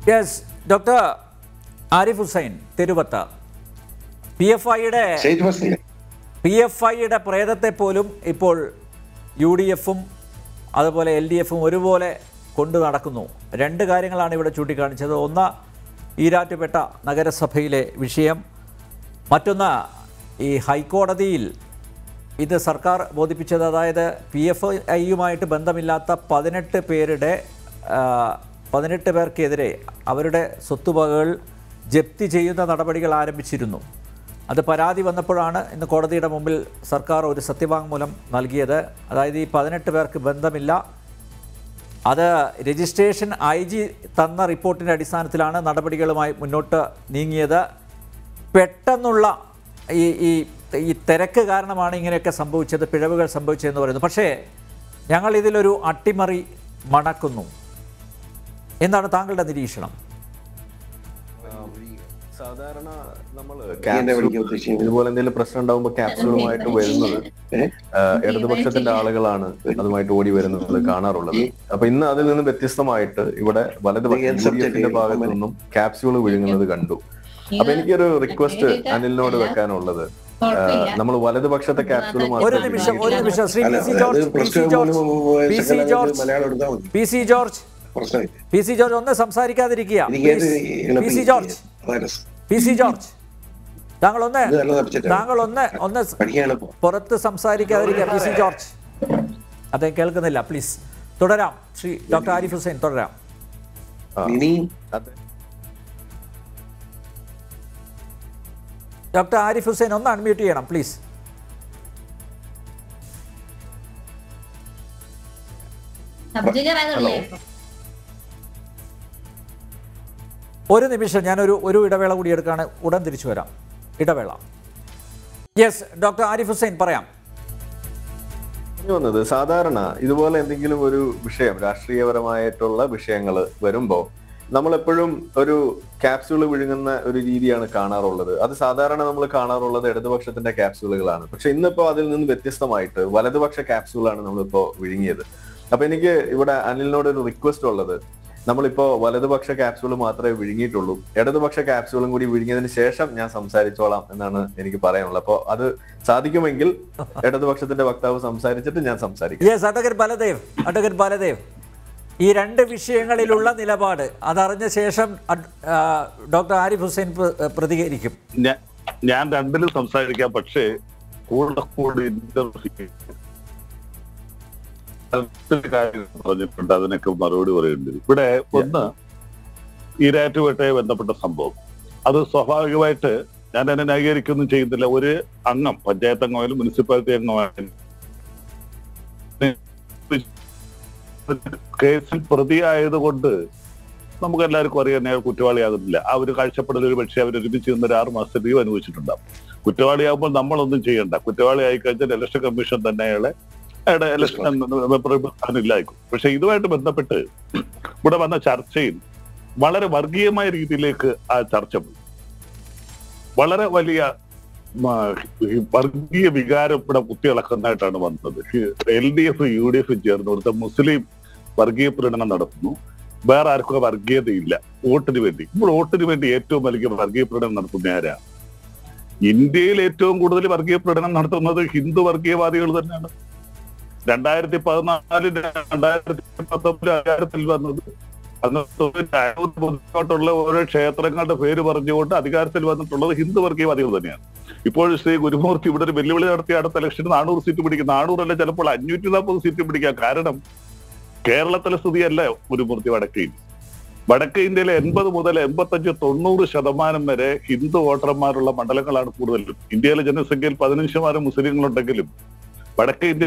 Yes, doctor Arif Hussain Thiruvath, PFIയുടെ പ്രേതത്തെ പോലും ഇപ്പോൾ UDFും അതുപോലെ LDFും ഒരുപോലെ കൊണ്ടു നടക്കുന്നു. രണ്ട് കാര്യങ്ങളാണ് ഇവിടെ ചൂണ്ടിക്കാണിച്ചത്. ഒന്ന്, ഈരാറ്റുപേട്ട നഗരസഭയിലെ വിഷയം. മറ്റൊന്ന്, ഈ ഹൈക്കോടതിയിൽ ഇത് സർക്കാർ ബോധിപ്പിച്ചത്, അതായത് PFIയുമായിട്ട് ബന്ധമില്ലാത്ത 18 പേർക്കെതിരെ അവരുടെ സ്വത്തുവകകൾ ജപ്തി ചെയ്യുന്ന നടപടികൾ ആരംഭിച്ചിരുന്നു. അത് പരാതി വന്നപ്പോഴാണ് ഇന്ന് കോടതിയുടെ മുമ്പിൽ സർക്കാർ ഒരു സത്യവാങ്മൂലം നൽകിയത്. അതായത് ഈ 18 പേർക്ക് ബന്ധമില്ല. അത് രജിസ്ട്രേഷൻ IG തന്ന റിപ്പോർട്ടിൻ്റെ അടിസ്ഥാനത്തിലാണ് നടപടികളുമായി മുന്നോട്ട് നീങ്ങിയത്. പെട്ടെന്നുള്ള ഈ തിരക്ക് കാരണമാണ് ഇങ്ങനെയൊക്കെ സംഭവിച്ചത്, പിഴവുകൾ സംഭവിച്ചതെന്ന് പറയുന്നു. പക്ഷേ ഞങ്ങൾ ഇതിലൊരു അട്ടിമറി മണക്കുന്നു. എന്താണ് താങ്കളുടെ നിരീക്ഷണം? സാധാരണ നമ്മൾ ഇതുപോലെ എന്തെങ്കിലും പ്രശ്നം ഉണ്ടാകുമ്പോൾ ക്യാപ്സ്യൂളുമായിട്ട് വരുന്നത് ഇടതുപക്ഷത്തിന്റെ ആളുകളാണ് അതുമായിട്ട് ഓടി വരുന്നത് കാണാറുള്ളത്. അപ്പൊ ഇന്ന് അതിൽ നിന്ന് വ്യത്യസ്തമായിട്ട് ഇവിടെ വലതുപക്ഷത്തിന്റെ ഭാഗത്തു നിന്നും ക്യാപ്സ്യൂൾ വിഴുങ്ങുന്നത് കണ്ടു. അപ്പൊ എനിക്കൊരു റിക്വസ്റ്റ് അനിലിനോട് വെക്കാനുള്ളത്, നമ്മൾ വലതുപക്ഷത്തെ ക്യാപ്സ്യൂൾ PC ജോർജ് ഒന്ന് സംസാരിക്കാതിരിക്കുക. PC ജോർജ് താങ്കൾ ഒന്ന് പുറത്ത് സംസാരിക്കാതിരിക്കുക. PC ജോർജ് അദ്ദേഹം കേൾക്കുന്നില്ല. പ്ലീസ് തുടരാം. ശ്രീ ഡോക്ടർ ആരിഫ് ഹുസൈൻ തുടരാം. ഡോക്ടർ ആരിഫ് ഹുസൈൻ ഒന്ന് അൺമ്യൂട്ട് ചെയ്യണം പ്ലീസ്. ഒരു നിമിഷം, ഞാനൊരു ഇടവേള കൂടി എടുക്കുകയാണ്. ഉടൻ തിരിച്ചു വരാം. ഇടവേള. യെസ്, ഡോക്ടർ ആരിഫ് ഹുസൈൻ പറയാം. വന്നത് സാധാരണ ഇതുപോലെ എന്തെങ്കിലും ഒരു വിഷയം, രാഷ്ട്രീയപരമായിട്ടുള്ള വിഷയങ്ങൾ വരുമ്പോൾ നമ്മളെപ്പോഴും ഒരു ക്യാപ്സ്യൂൾ വിഴുങ്ങുന്ന ഒരു രീതിയാണ് കാണാറുള്ളത്. അത് സാധാരണ നമ്മൾ കാണാറുള്ളത് ഇടതുപക്ഷത്തിന്റെ ക്യാപ്സ്യൂളുകളാണ്. പക്ഷെ ഇന്നിപ്പോ അതിൽ നിന്ന് വ്യത്യസ്തമായിട്ട് വലതുപക്ഷ ക്യാപ്സ്യൂളാണ് നമ്മളിപ്പോ വിഴുങ്ങിയത്. അപ്പൊ എനിക്ക് ഇവിടെ അനിലിനോട് ഒരു റിക്വസ്റ്റ് ഉള്ളത്, നമ്മളിപ്പോ വലതുപക്ഷ ക്യാപ്സ്യൂൾ മാത്രമേ വിഴുങ്ങിയിട്ടുള്ളൂ. ഇടതുപക്ഷ ക്യാപ്സ്യൂളും കൂടി വിഴുങ്ങിയതിന് ശേഷം ഞാൻ സംസാരിച്ചോളാം എന്നാണ് എനിക്ക് പറയാനുള്ളത്. അപ്പോൾ അത് സാധിക്കുമെങ്കിൽ ഇടതുപക്ഷത്തിന്റെ വക്താവ് സംസാരിച്ചിട്ട് ഞാൻ സംസാരിക്കും. അഡ്വക്കേറ്റ് ബാലദേവ്, ഈ രണ്ട് വിഷയങ്ങളിലുള്ള നിലപാട് അതറിഞ്ഞ ശേഷം ഡോക്ടർ ആരിഫ് ഹുസൈൻ പ്രതികരിക്കും. ഞാൻ രണ്ടിലും സംസാരിക്കാം, പക്ഷേ കാര്യം പറഞ്ഞിട്ടുണ്ട്, അതിനൊക്കെ മറുപടി പറയേണ്ടത്. ഇവിടെ ഒന്ന്, ഈരാറ്റുപേട്ടയെ ബന്ധപ്പെട്ട സംഭവം, അത് സ്വാഭാവികമായിട്ട് ഞാൻ എന്നെ ന്യായീകരിക്കൊന്നും ചെയ്യുന്നില്ല. ഒരു അംഗം, പഞ്ചായത്ത് അംഗമായാലും മുനിസിപ്പാലിറ്റി അംഗമായാലും കേസിൽ പ്രതിയായതുകൊണ്ട് നമുക്ക് എല്ലാവർക്കും അറിയാൻ അയാൾ കുറ്റവാളിയാകുന്നില്ല. ആ ഒരു കാഴ്ചപ്പാടിൽ ഒരു പക്ഷേ അവർ ഒരുമിച്ച് നിന്നൊരു 6 മാസത്തെ ലീവ് അനുഭവിച്ചിട്ടുണ്ടാവും. കുറ്റവാളിയാകുമ്പോൾ നമ്മളൊന്നും ചെയ്യണ്ട. കുറ്റവാളി ആയിക്കഴിഞ്ഞാൽ ഇലക്ഷൻ കമ്മീഷൻ തന്നെ അയാളെ ഇലക്ഷൻ ഇല്ലായിരിക്കും. പക്ഷെ ഇതുമായിട്ട് ബന്ധപ്പെട്ട് ഇവിടെ വന്ന ചർച്ചയിൽ വളരെ വർഗീയമായ രീതിയിലേക്ക് ആ ചർച്ച പോയി. വളരെ വലിയ വർഗീയ വികാരം ഇവിടെ കുത്തിയിളക്കുന്നതായിട്ടാണ് വന്നത്. LDF UDF ചേർന്ന് ഇവിടുത്തെ മുസ്ലിം വർഗീയ പ്രകടനം നടത്തുന്നു. വേറെ ആർക്കും വർഗീയതയില്ല. വോട്ടിന് വേണ്ടി, ഇപ്പോൾ വോട്ടിന് വേണ്ടി ഏറ്റവും വലിയ വർഗീയ പ്രകടനം നടത്തുന്ന ആരാ? ഇന്ത്യയിൽ ഏറ്റവും കൂടുതൽ വർഗീയ പ്രകടനം നടത്തുന്നത് ഹിന്ദു വർഗീയവാദികൾ തന്നെയാണ്. 2014 2019 അധികാരത്തിൽ വന്നത് അന്നോട്ടുള്ള ഓരോ ക്ഷേത്രങ്ങളുടെ പേര് പറഞ്ഞുകൊണ്ട് അധികാരത്തിൽ വന്നിട്ടുള്ളത് ഹിന്ദു വർഗീയവാദികൾ തന്നെയാണ്. ഇപ്പോൾ ശ്രീ ഗുരുമൂർത്തി ഇവിടെ ഒരു വെല്ലുവിളി നടത്തിയ അടുത്ത ഇലക്ഷന് 400 സീറ്റ് പിടിക്കും. 400 അല്ല, ചിലപ്പോൾ 540 സീറ്റ് പിടിക്കാം. കാരണം കേരളത്തിലെ സ്ഥിതിയല്ല ഗുരുമൂർത്തി വടക്കേ ഇന്ത്യയിലെ 80 മുതൽ 85-90% വരെ ഹിന്ദു വോട്ടർമാരുള്ള മണ്ഡലങ്ങളാണ് കൂടുതലും. ഇന്ത്യയിലെ ജനസംഖ്യയിൽ 15% മുസ്ലിങ്ങളുണ്ടെങ്കിലും വടക്കേ ഇന്ത്യ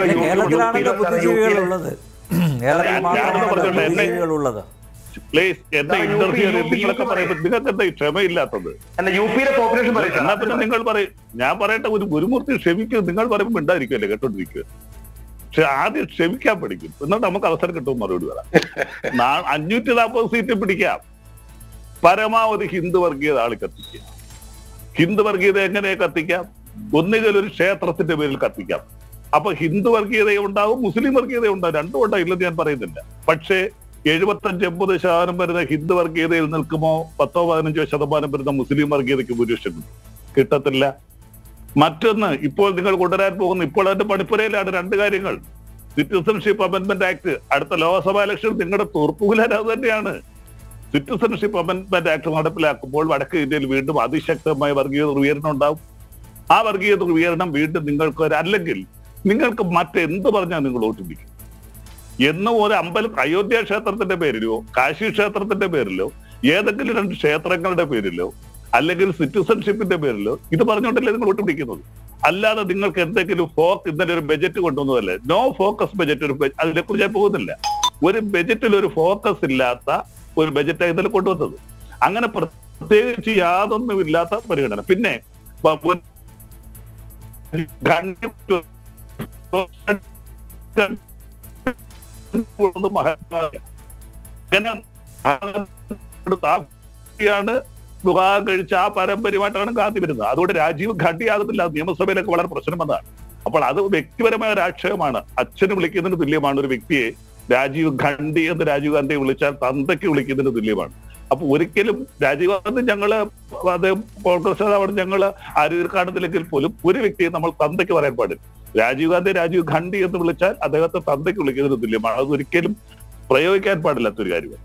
എന്റെ ഇന്റർവ്യൂ നിങ്ങളൊക്കെ പറയുമ്പോൾ നിങ്ങൾക്ക് എന്താ ക്ഷമയില്ലാത്തത്? എന്നാ പിന്നെ നിങ്ങൾ പറയും, ഞാൻ പറയട്ടെ, ഒരു ഗുരുമൂർത്തി ക്ഷമിക്കും. നിങ്ങൾ പറയുമ്പോൾ ഉണ്ടായിരിക്കുമല്ലേ, കേട്ടോണ്ടിരിക്കുക. പക്ഷെ ആദ്യം ക്ഷമിക്കാൻ പഠിക്കും, എന്നിട്ട് നമുക്ക് അവസരം കിട്ടും മറുപടി വരാം. 540 സീറ്റ് പിടിക്കാം. പരമാവധി ഹിന്ദു വർഗീയത ആളി കത്തിക്കുക. ഹിന്ദു വർഗീയത എങ്ങനെ കത്തിക്കാം? ഒന്നുകിൽ ഒരു ക്ഷേത്രത്തിന്റെ പേരിൽ കത്തിക്കാം. അപ്പൊ ഹിന്ദു വർഗീയത ഉണ്ടാവും, മുസ്ലിം വർഗീയത ഉണ്ടാവും. രണ്ടും ഉണ്ടാവും, ഇല്ലെന്ന് ഞാൻ പറയുന്നില്ല. പക്ഷേ 75-80% വരുന്ന ഹിന്ദു വർഗീയതയിൽ നിൽക്കുമോ 10-15% വരുന്ന മുസ്ലിം വർഗീയതയ്ക്ക് ഭൂരിപക്ഷം കിട്ടത്തില്ല. മറ്റൊന്ന്, ഇപ്പോൾ നിങ്ങൾ കൊണ്ടുവരാൻ പോകുന്ന ഇപ്പോൾ അതിന്റെ പണിപ്പുരയിലാണ് രണ്ട് കാര്യങ്ങൾ. സിറ്റിസൺഷിപ്പ് അമെന്റ്മെന്റ് ആക്ട്, അടുത്ത ലോക്സഭാ ഇലക്ഷൻ നിങ്ങളുടെ തുറപ്പുകുലാൻ അത് തന്നെയാണ്. സിറ്റിസൺഷിപ്പ് അമെന്റ്മെന്റ് ആക്ട് നടപ്പിലാക്കുമ്പോൾ വടക്കേ ഇന്ത്യയിൽ വീണ്ടും അതിശക്തമായ വർഗീയ ധ്രുവീകരണം ഉണ്ടാവും. ആ വർഗീയ ധ്രുവീകരണം വീണ്ടും നിങ്ങൾക്ക് അല്ലെങ്കിൽ നിങ്ങൾക്ക് മറ്റെന്ത് പറഞ്ഞാൽ നിങ്ങൾ വോട്ട് പിടിക്കും. എന്നും ഒരു അയോധ്യ ക്ഷേത്രത്തിന്റെ പേരിലോ കാശി ക്ഷേത്രത്തിന്റെ പേരിലോ ഏതെങ്കിലും രണ്ട് ക്ഷേത്രങ്ങളുടെ പേരിലോ അല്ലെങ്കിൽ സിറ്റിസൺഷിപ്പിന്റെ പേരിലോ ഇത് പറഞ്ഞുകൊണ്ടല്ലേ നിങ്ങൾ വോട്ട് പിടിക്കുന്നത്. അല്ലാതെ നിങ്ങൾക്ക് എന്തെങ്കിലും ഇന്നലെ ഒരു ബജറ്റ് കൊണ്ടുവന്നതല്ലേ, നോ ഫോക്കസ് ബജറ്റ്. അതിനെക്കുറിച്ച് ഞാൻ പോകുന്നില്ല. ഒരു ബജറ്റിൽ ഒരു ഫോക്കസ് ഇല്ലാത്ത ഒരു ബജറ്റാണ് ഇന്നലെ കൊണ്ടുവന്നത്. അങ്ങനെ പ്രത്യേകിച്ച് യാതൊന്നുമില്ലാത്ത പരിഗണന. പിന്നെ മഹാത്മാണ് വിവാഹം കഴിച്ച ആ പാരമ്പര്യമായിട്ടാണ് ഗാന്ധി വരുന്നത്. അതുകൊണ്ട് രാജീവ് ഘട്ടിയാകുന്നില്ല. നിയമസഭയിലൊക്കെ വളരെ പ്രശ്നം വന്നതാണ്. അപ്പോൾ അത് വ്യക്തിപരമായ ഒരു ആക്ഷേപമാണ്. അച്ഛന് വിളിക്കുന്നതിന് തുല്യമാണ് ഒരു വ്യക്തിയെ രാജീവ് ഖണ്ഡി എന്ന് രാജീവ് ഗാന്ധിയെ വിളിച്ചാൽ തന്തയ്ക്ക് വിളിക്കുന്നതിന് തുല്യമാണ്. അപ്പൊ ഒരിക്കലും രാജീവ് ഗാന്ധി ഞങ്ങള് അത് കോൺഗ്രസ് നേതാവാണ്, ഞങ്ങള് ആരും കാണുന്നില്ലെങ്കിൽ പോലും ഒരു വ്യക്തിയെ നമ്മൾ തന്തയ്ക്ക് പറയാൻ പാടില്ല. രാജീവ് ഗാന്ധി രാജീവ് ഖണ്ഡി എന്ന് വിളിച്ചാൽ അദ്ദേഹത്തെ തന്തയ്ക്ക് വിളിക്കുന്നതിന് തുല്യമാണ്. അത് ഒരിക്കലും പ്രയോഗിക്കാൻ പാടില്ലാത്തൊരു കാര്യമാണ്.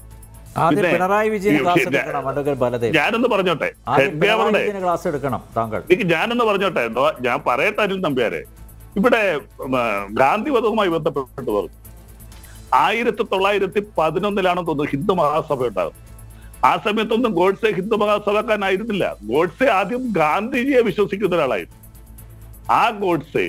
ഞാനൊന്ന് പറഞ്ഞോട്ടെ, ഞാനൊന്ന് പറഞ്ഞോട്ടെ, ഞാൻ പറയട്ടെ അനിൽ നമ്പ്യാരെ. ഇവിടെ ഗാന്ധിവധവുമായി ബന്ധപ്പെട്ട് പറഞ്ഞു 1911 തോന്നുന്നു ഹിന്ദു മഹാസഭ ഉണ്ടാകും. ആ സമയത്തൊന്നും ഗോഡ്സെ ഹിന്ദു മഹാസഭക്കാരനായിരുന്നില്ല. ഗോഡ്സെ ആദ്യം ഗാന്ധിജിയെ വിശ്വസിക്കുന്ന ഒരാളായിരുന്നു. ആ ഗോഡ്സെ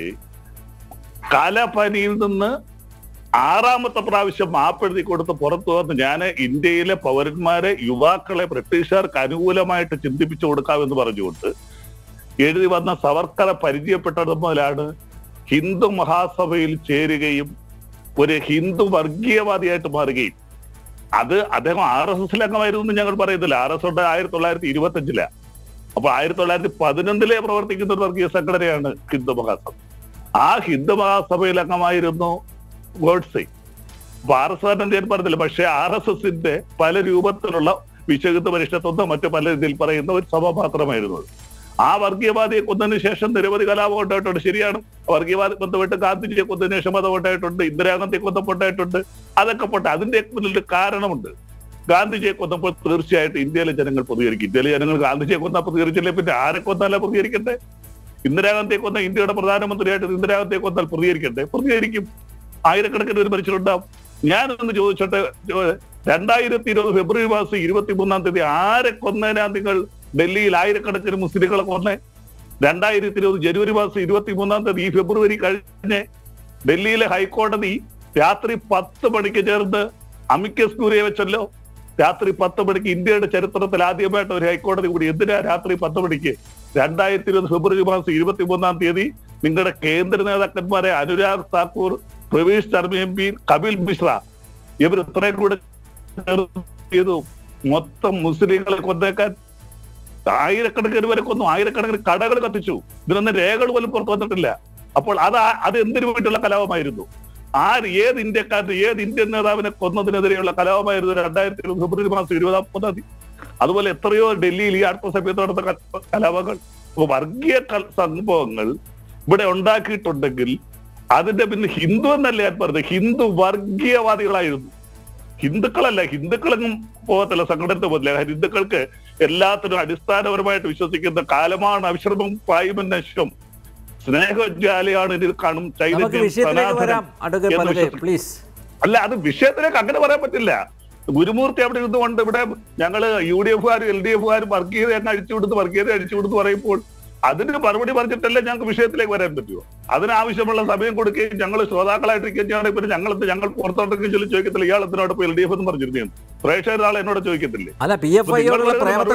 കാലാപാനിയിൽ നിന്ന് 6ാമത്തെ പ്രാവശ്യം മാപ്പെഴുതി കൊടുത്ത് പുറത്തു വന്ന് ഞാൻ ഇന്ത്യയിലെ പൗരന്മാരെ യുവാക്കളെ ബ്രിട്ടീഷുകാർക്ക് അനുകൂലമായിട്ട് ചിന്തിപ്പിച്ചു കൊടുക്കാമെന്ന് പറഞ്ഞുകൊണ്ട് എഴുതി വന്ന സവർക്കറെ പരിചയപ്പെട്ടത് മുതലാണ് ഹിന്ദു മഹാസഭയിൽ ചേരുകയും ഒരു ഹിന്ദു വർഗീയവാദിയായിട്ട് മാറുകയും. അത് അദ്ദേഹം RSS അംഗമായിരുന്നു ഞങ്ങൾ പറയുന്നില്ല. RSS 1925 അപ്പൊ 1911 പ്രവർത്തിക്കുന്ന ഒരു വർഗീയ സംഘടനയാണ് ഹിന്ദു മഹാസഭ. ആ ഹിന്ദു മഹാസഭയിൽ അംഗമായിരുന്നു ഗോഡ്സെ. അപ്പൊ RSS ഞാൻ പറഞ്ഞില്ല, പക്ഷെ RSSന്റെ പല രൂപത്തിലുള്ള വിശ്വഹിന്ദു പരിഷത്തൊന്നും മറ്റു പല രീതിയിൽ പറയുന്ന ഒരു സഭ മാത്രമായിരുന്നു. ആ വർഗീയവാദിയെ കൊന്നതിന് ശേഷം നിരവധി കലാപം ഉണ്ടായിട്ടുണ്ട്. ശരിയാണ്, വർഗീയവാദി ബന്ധപ്പെട്ട് ഗാന്ധിജിയെ കൊന്നതിന് ശേഷം മതം ഉണ്ടായിട്ടുണ്ട്, ഇന്ദിരാഗാന്ധിയെ കൊന്നപ്പെട്ടായിട്ടുണ്ട്. അതൊക്കെ പോട്ടെ, അതിന്റെ മുന്നിലൊരു കാരണമുണ്ട്. ഗാന്ധിജിയെ കൊന്നപ്പോൾ തീർച്ചയായിട്ടും ഇന്ത്യയിലെ ജനങ്ങൾ പ്രതികരിക്കും. ഇന്ത്യയിലെ ജനങ്ങൾ ഗാന്ധിജിയെ കൊന്നാൽ പ്രതികരിച്ചില്ലേ പിന്നെ ആരെ കൊന്നാലേ പ്രതികരിക്കണ്ടേ? ഇന്ദിരാഗാന്ധിയെ കൊന്ന ഇന്ത്യയുടെ പ്രധാനമന്ത്രിയായിട്ട് ഇന്ദിരാഗാന്ധിയെ കൊന്നാൽ പ്രതികരിക്കണ്ടേ? പ്രതികരിക്കും. ആയിരക്കണക്കിന് പേര് മരിച്ചിട്ടുണ്ടാവും. ഞാനൊന്ന് ചോദിച്ചോട്ടെ, 2020 ഫെബ്രുവരി മാസം 23 ആരെ കൊന്നതിനാ നിങ്ങൾ ഡൽഹിയിൽ ആയിരക്കണക്കിന് മുസ്ലിങ്ങളെ കൊന്നേ? 2020 ജനുവരി മാസം 23 ഈ ഫെബ്രുവരി കഴിഞ്ഞ് ഡൽഹിയിലെ ഹൈക്കോടതി രാത്രി 10 മണിക്ക് ചേർന്ന് അമിക്കസ് ക്യൂറിയെ വെച്ചല്ലോ. രാത്രി 10 മണിക്ക് ഇന്ത്യയുടെ ചരിത്രത്തിൽ ആദ്യമായിട്ട് ഒരു ഹൈക്കോടതി കൂടി. എന്തിനാ രാത്രി 10 മണിക്ക്? 2020 ഫെബ്രുവരി മാസം 23 നിങ്ങളുടെ കേന്ദ്ര നേതാക്കന്മാരെ അനുരാഗ് താക്കൂർ, പ്രവേശ് ശർമ്മ MP, കപിൽ മിശ്ര ഇവർ ഇത്രയും കൂടെ ചെയ്തു മൊത്തം മുസ്ലിങ്ങളെ കൊന്നേക്കാൻ. ആയിരക്കണക്കിന് വരെ കൊന്നു, ആയിരക്കണക്കിന് കടകൾ കത്തിച്ചു. ഇതിനൊന്നും രേഖകൾ പോലും പുറത്തു വന്നിട്ടില്ല. അപ്പോൾ അത് എന്തിനു വേണ്ടിയുള്ള കലാപമായിരുന്നു? ഏത് ഇന്ത്യക്കാരന് ഏത് ഇന്ത്യൻ നേതാവിനെ കൊന്നതിനെതിരെയുള്ള കലാപമായിരുന്നു 2020 ഫെബ്രുവരി മാസം 23. അതുപോലെ എത്രയോ ഡൽഹിയിൽ ഈ അടുത്ത സമയത്ത് നടന്ന കലാപങ്ങൾ. വർഗീയ സംഭവങ്ങൾ ഇവിടെ ഉണ്ടാക്കിയിട്ടുണ്ടെങ്കിൽ അതിന്റെ പിന്നെ ഹിന്ദു എന്നല്ല ഞാൻ പറഞ്ഞത്, ഹിന്ദു വർഗീയവാദികളായിരുന്നു. ഹിന്ദുക്കളല്ല, ഹിന്ദുക്കളെങ്ങും പോകത്തില്ല, സംഘടനത്തെ പോകത്തില്ല. ഹിന്ദുക്കൾക്ക് എല്ലാത്തിനും അടിസ്ഥാനപരമായിട്ട് വിശ്വസിക്കുന്ന കാലമാണ് അവിശ്രമം പായുമെന്നശ്വം സ്നേഹജ്വാലയാണ് ഇതിൽ കാണും ചൈതന്യം. അല്ല, അത് വിഷയത്തിലേക്ക് അങ്ങനെ പറയാൻ പറ്റില്ല. ഗുരുമൂർത്തി അവിടെ ഇരുന്നുകൊണ്ട് ഇവിടെ ഞങ്ങള് UDFകാരും LDFകാരും വർഗീയത അഴിച്ചുവിടുത്ത് പറയുമ്പോൾ അതിന് മറുപടി പറഞ്ഞിട്ടല്ലേ ഞങ്ങൾക്ക് വിഷയത്തിലേക്ക് വരാൻ പറ്റുമോ? അതിനാവശ്യമുള്ള സമയം കൊടുക്കുകയും ഞങ്ങൾ ശ്രോതാക്കളായിട്ടിരിക്കുകയാണെങ്കിൽ പിന്നെ ഞങ്ങൾ പുറത്തോട്ടൊക്കെ ചോദിക്കത്തില്ല, ഇയാൾ എന്തിനോട് ഇപ്പോൾ LDF എന്ന് പറഞ്ഞിരുന്നു. പ്രേക്ഷകർ ആൾ എന്നോട് ചോദിക്കത്തില്ലേ? PFIയോടുള്ള പ്രേമത്തെ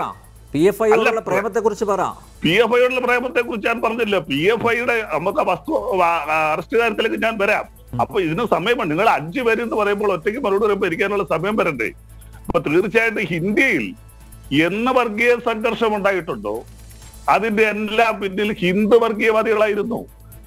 കുറിച്ച് ഞാൻ പറഞ്ഞില്ല. PFIയുടെ നമുക്ക് അറസ്റ്റ് കാര്യത്തിലേക്ക് ഞാൻ വരാം. അപ്പൊ ഇതിന് സമയമാണ്. നിങ്ങൾ 5 പേര് എന്ന് പറയുമ്പോൾ ഒറ്റയ്ക്ക് മറുപടി പറയുമ്പോൾ ഇരിക്കാനുള്ള സമയം വരണ്ടേ? അപ്പൊ തീർച്ചയായിട്ടും ഇന്ത്യയിൽ എന്ന വർഗീയ സംഘർഷം ഉണ്ടായിട്ടുണ്ടോ അതിന്റെ എല്ലാം പിന്നിൽ ഹിന്ദു വർഗീയവാദികളായിരുന്നു.